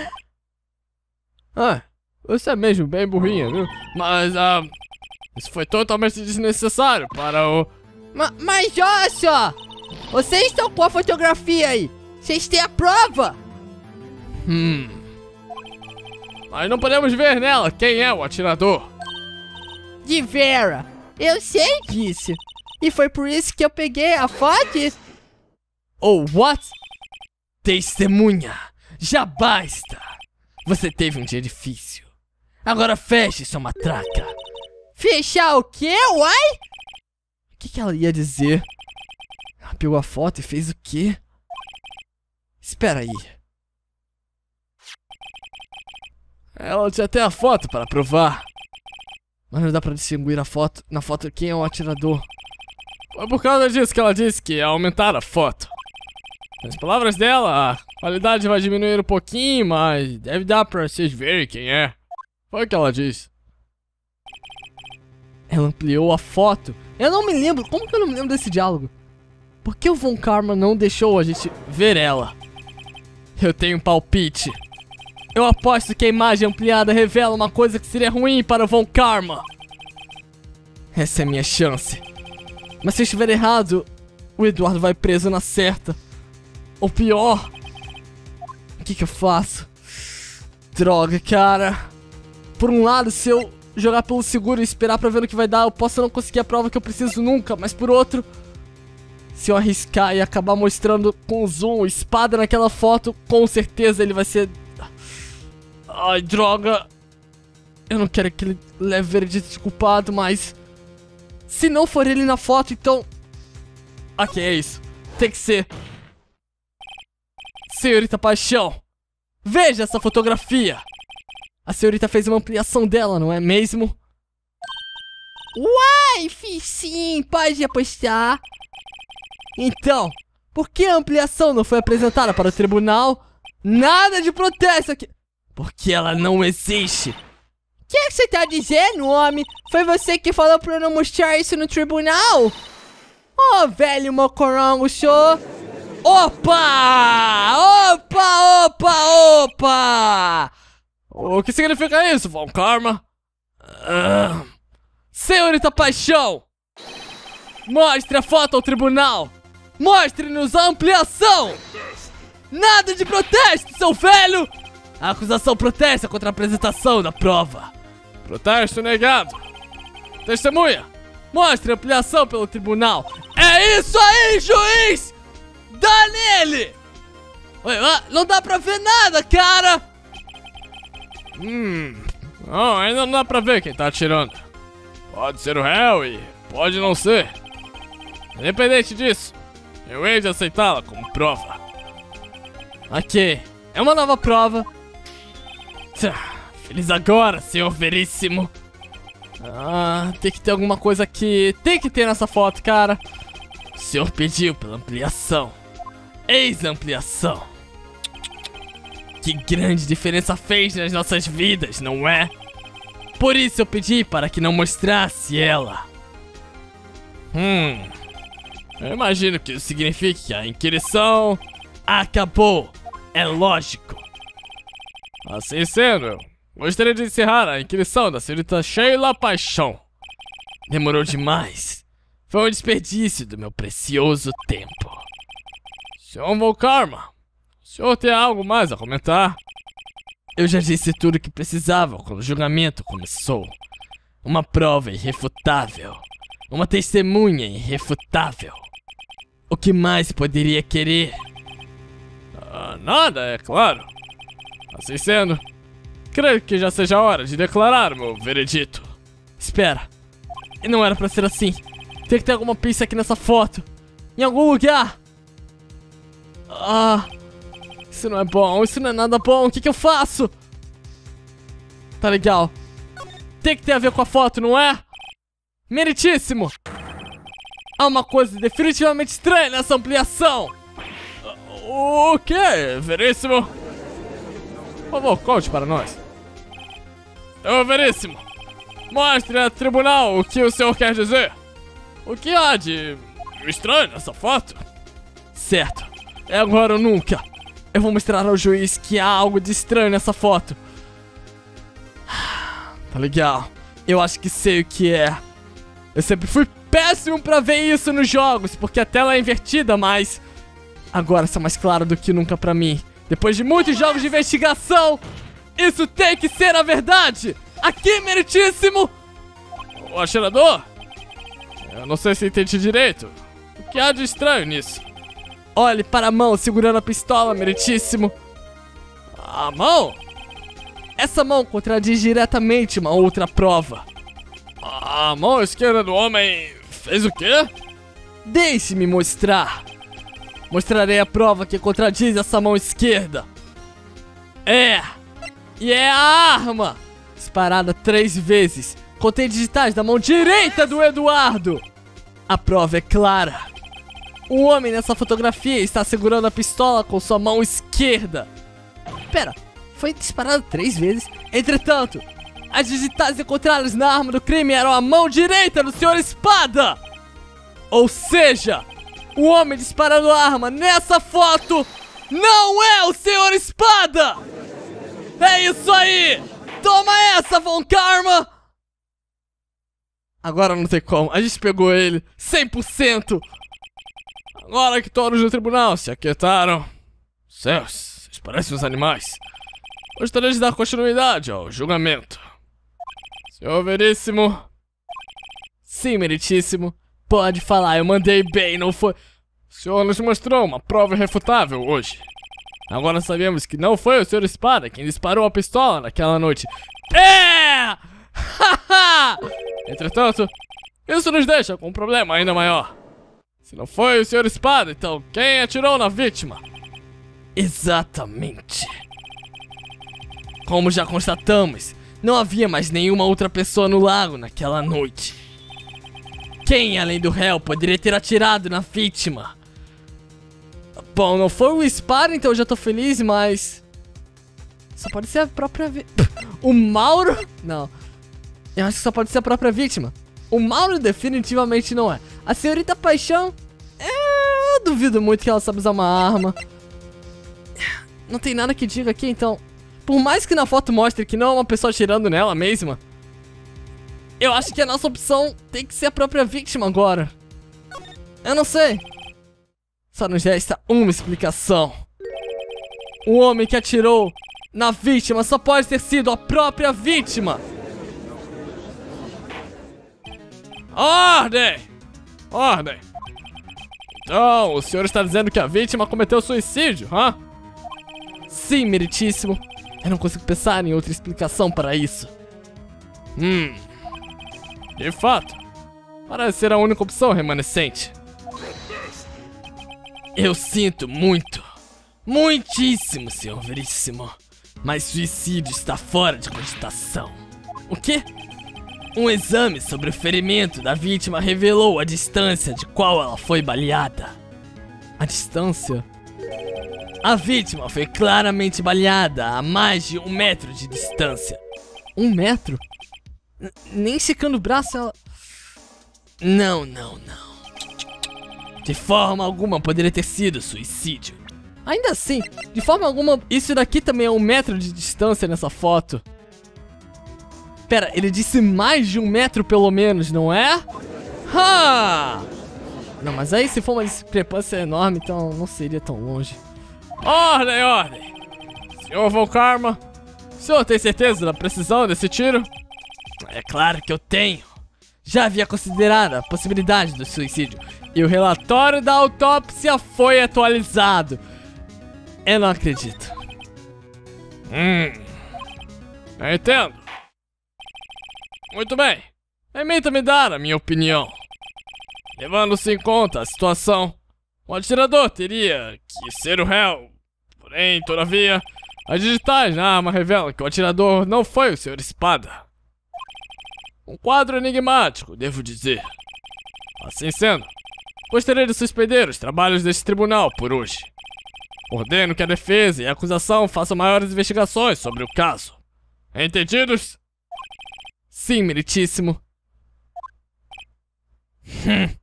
Ah, você é mesmo bem burrinha, viu? Mas, ah... isso foi totalmente desnecessário para o... Ma mas olha só! Vocês estão com a fotografia aí! Vocês têm a prova! Hum... Mas não podemos ver nela quem é o atirador. De vera! Eu sei disso! E foi por isso que eu peguei a foto e... Oh, what? Testemunha! Já basta! Você teve um dia difícil. Agora feche sua matraca. Fechar o quê, uai? O que, que ela ia dizer? Ela pegou a foto e fez o quê? Espera aí. Ela tinha até a foto para provar. Mas não dá pra distinguir a foto, na foto quem é o atirador. Foi por causa disso que ela disse que ia aumentar a foto. Nas palavras dela, a qualidade vai diminuir um pouquinho, mas deve dar pra vocês verem quem é. Foi o que ela disse. Ela ampliou a foto. Eu não me lembro. Como que eu não me lembro desse diálogo? Por que o Von Karma não deixou a gente ver ela? Eu tenho um palpite. Eu aposto que a imagem ampliada revela uma coisa que seria ruim para o Von Karma. Essa é a minha chance. Mas se eu estiver errado, o Eduardo vai preso na certa. Ou pior, O que que eu faço? Droga, cara. Por um lado, se eu jogar pelo seguro e esperar pra ver o que vai dar, eu posso não conseguir a prova que eu preciso nunca. Mas por outro, se eu arriscar e acabar mostrando com zoom espada naquela foto, com certeza ele vai ser... Ai, droga. Eu não quero que ele leve veredito de culpado, mas... Se não for ele na foto, então... Ok, é isso. Tem que ser. Senhorita Paixão, veja essa fotografia. A senhorita fez uma ampliação dela, não é mesmo? Uai, fiz sim, pode apostar. Então, por que a ampliação não foi apresentada para o tribunal? Nada de protesto aqui. Porque ela não existe. O que, é que você tá dizendo, homem? Foi você que falou pra eu não mostrar isso no tribunal? Ô, oh, velho mocorongo show. Opa! Opa, opa, opa! O que significa isso, Von Karma? Uh, senhorita Paixão, mostre a foto ao tribunal. Mostre-nos a ampliação. Nada de protesto, seu velho. A acusação protesta contra a apresentação da prova. Protesto negado. Testemunha, mostre a ampliação pelo tribunal. É isso aí, juiz! Dá nele! Ué, não dá pra ver nada, cara! Hum... Não, ainda não dá pra ver quem tá atirando. Pode ser o réu e pode não ser. Independente disso, eu hei de aceitá-la como prova. Ok, é uma nova prova. Tchá, feliz agora, senhor veríssimo. Ah, tem que ter alguma coisa aqui. Tem que ter nessa foto, cara. O senhor pediu pela ampliação. Eis a ampliação. Que grande diferença fez nas nossas vidas, não é? Por isso eu pedi para que não mostrasse ela. Hum... Eu imagino que isso signifique que a inquirição acabou. É lógico. Assim sendo, eu gostaria de encerrar a inquirição da senhorita Sheila Paixão. Demorou demais. Foi um desperdício do meu precioso tempo. senhor Von Karma, o senhor tem algo mais a comentar? Eu já disse tudo o que precisava quando o julgamento começou. Uma prova irrefutável. Uma testemunha irrefutável. O que mais poderia querer? Ah, nada, é claro. Assim sendo, creio que já seja a hora de declarar meu veredito. Espera, não era pra ser assim. Tem que ter alguma pista aqui nessa foto. Em algum lugar. Ah, isso não é bom, isso não é nada bom. O que que eu faço? Tá legal. Tem que ter a ver com a foto, não é? Meritíssimo. Há uma coisa definitivamente estranha nessa ampliação. O que, veríssimo? Por favor, conte para nós. Ô, veríssimo, mostre a tribunal o que o senhor quer dizer. O que há de estranho nessa foto? Certo, é agora ou nunca. Eu vou mostrar ao juiz que há algo de estranho nessa foto. Tá legal, eu acho que sei o que é. Eu sempre fui péssimo pra ver isso nos jogos, porque a tela é invertida, mas... agora está mais claro do que nunca pra mim. Depois de muitos jogos de investigação, isso tem que ser a verdade! Aqui, meritíssimo! O atirador? Eu não sei se entendi direito. O que há de estranho nisso? Olhe para a mão segurando a pistola, meritíssimo. A mão? Essa mão contradiz diretamente uma outra prova. A mão esquerda do homem fez o quê? Deixe-me mostrar. Mostrarei a prova que contradiz essa mão esquerda. É! E é a arma! Disparada três vezes. Contém digitais da mão direita do Eduardo. A prova é clara. O homem nessa fotografia está segurando a pistola com sua mão esquerda. Pera, foi disparado três vezes? Entretanto, as digitais encontradas na arma do crime eram a mão direita do senhor Espada! Ou seja, o homem disparando a arma nessa foto não é o senhor Espada! É isso aí! Toma essa, Von Karma! Agora não tem como, a gente pegou ele, cem por cento! Agora que todos no tribunal se aquietaram, seus, vocês parecem uns animais. Gostaria de dar continuidade ao julgamento. Senhor Veríssimo. Sim, meritíssimo. Pode falar, eu mandei bem, não foi... O senhor nos mostrou uma prova irrefutável hoje. Agora sabemos que não foi o senhor Espada quem disparou a pistola naquela noite. É! Entretanto, isso nos deixa com um problema ainda maior. Se não foi o senhor Espada, então quem atirou na vítima? Exatamente. Como já constatamos, não havia mais nenhuma outra pessoa no lago naquela noite. Quem, além do réu, poderia ter atirado na vítima? Bom, não foi o Espada, então eu já tô feliz, mas... Só pode ser a própria vítima. O Mauro? Não. Eu acho que só pode ser a própria vítima. O Mauro definitivamente não é. A senhorita Paixão... É... Eu duvido muito que ela sabe usar uma arma. Não tem nada que diga aqui, então... Por mais que na foto mostre que não é uma pessoa atirando nela mesma, eu acho que a nossa opção tem que ser a própria vítima agora. Eu não sei. Só nos resta uma explicação. O homem que atirou na vítima só pode ter sido a própria vítima. Ordem! Ordem! Então, o senhor está dizendo que a vítima cometeu suicídio, hã? Sim, meritíssimo. Eu não consigo pensar em outra explicação para isso. Hum... De fato, parece ser a única opção remanescente. Eu sinto muito, muitíssimo, senhor Veríssimo, mas suicídio está fora de cogitação. O quê? Um exame sobre o ferimento da vítima revelou a distância de qual ela foi baleada. A distância? A vítima foi claramente baleada a mais de um metro de distância. Um metro? N- nem esticando o braço ela... Não, não, não. De forma alguma poderia ter sido suicídio. Ainda assim, de forma alguma, isso daqui também é um metro de distância nessa foto. Pera, ele disse mais de um metro pelo menos, não é? Ha! Não, mas aí se for uma discrepância enorme, então não seria tão longe. Ordem, ordem! Senhor Von Karma, o senhor tem certeza da precisão desse tiro? É claro que eu tenho. Já havia considerado a possibilidade do suicídio e o relatório da autópsia foi atualizado. Eu não acredito. Hum... Eu entendo. Muito bem. Permita-me dar a minha opinião. Levando-se em conta a situação, o atirador teria que ser o réu. Porém, todavia, as digitais na arma revelam que o atirador não foi o senhor Espada. Um quadro enigmático, devo dizer. Assim sendo, gostaria de suspender os trabalhos deste tribunal por hoje. Ordeno que a defesa e a acusação façam maiores investigações sobre o caso. Entendidos? Sim, meritíssimo. Hum.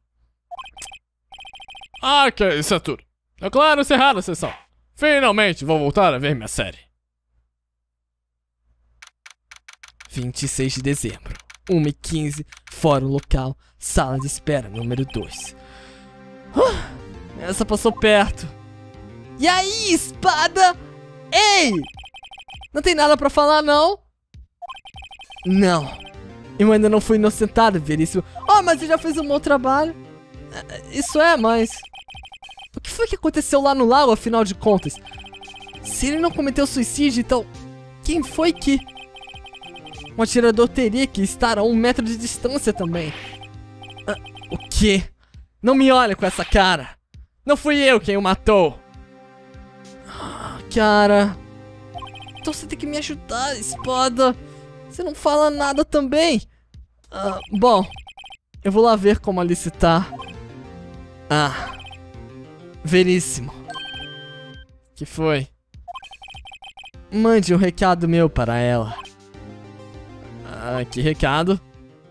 Ah, ok, isso é tudo. Declaro encerrada a sessão. Finalmente vou voltar a ver minha série. vinte e seis de dezembro, uma e quinze, fórum local, sala de espera número dois. Uh, essa passou perto. E aí, Espada? Ei! Não tem nada pra falar, não? Não. Eu ainda não fui inocentado, Veríssimo. Oh, mas eu já fiz um bom trabalho. Isso é, mas... O que foi que aconteceu lá no lago, afinal de contas? Se ele não cometeu suicídio, então... Quem foi que... Um atirador teria que estar a um metro de distância também. Ah, o quê? Não me olha com essa cara. Não fui eu quem o matou. Ah, cara... Então você tem que me ajudar, Espada. Você não fala nada também. Ah, bom, eu vou lá ver como a Alice tá. Ah, Veríssimo. Que foi? Mande um recado meu para ela. Ah, que recado?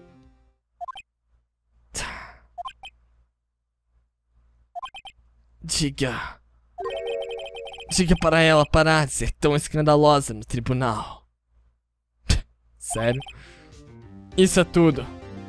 Diga. Diga para ela parar de ser tão escandalosa no tribunal. Sério? Isso é tudo.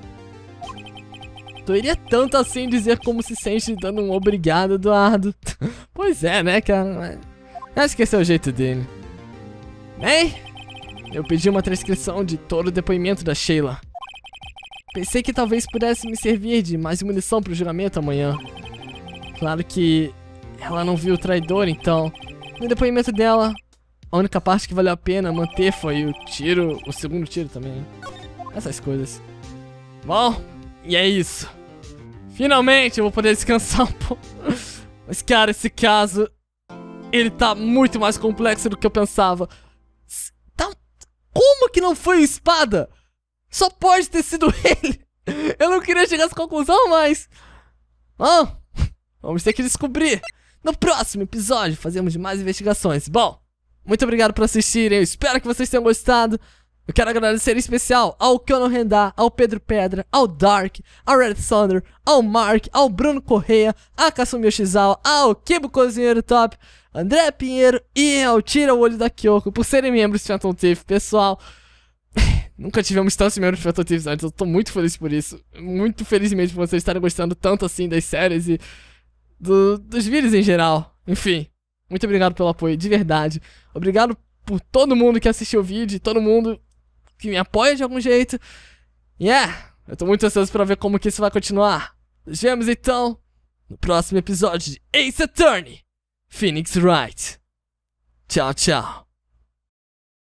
Tu iria tanto assim dizer como se sente dando um obrigado, Eduardo. Pois é, né, cara? Acho que esse é o jeito dele. Bem, eu pedi uma transcrição de todo o depoimento da Sheila. Pensei que talvez pudesse me servir de mais munição pro julgamento amanhã. Claro que ela não viu o traidor, então no depoimento dela, a única parte que valeu a pena manter foi o tiro, o segundo tiro também. Essas coisas. Bom, e é isso. Finalmente eu vou poder descansar um pouco. Mas cara, esse caso, ele tá muito mais complexo do que eu pensava. Tá... Como que não foi o Espada? Só pode ter sido ele. Eu não queria chegar a essa conclusão, mas... Bom, vamos ter que descobrir. No próximo episódio fazemos mais investigações. Bom, muito obrigado por assistirem. Eu espero que vocês tenham gostado. Eu quero agradecer em especial ao Kono Rendá, ao Pedro Pedra, ao Dark, ao Red Thunder, ao Mark, ao Bruno Correia, a Kasumi Yoshizawa, ao Kibo Cozinheiro Top, André Pinheiro e ao Tira o Olho da Kyoko por serem membros de Phantom Thief. Pessoal, nunca tivemos tantos membros de Phantom Thieves antes. Eu tô muito feliz por isso. Muito feliz mesmo por vocês estarem gostando tanto assim das séries e do, dos vídeos em geral. Enfim, muito obrigado pelo apoio, de verdade. Obrigado por todo mundo que assistiu o vídeo, todo mundo que me apoia de algum jeito. E yeah, eu tô muito ansioso pra ver como que isso vai continuar. Nos vemos então no próximo episódio de Ace Attorney Phoenix Wright. Tchau, tchau.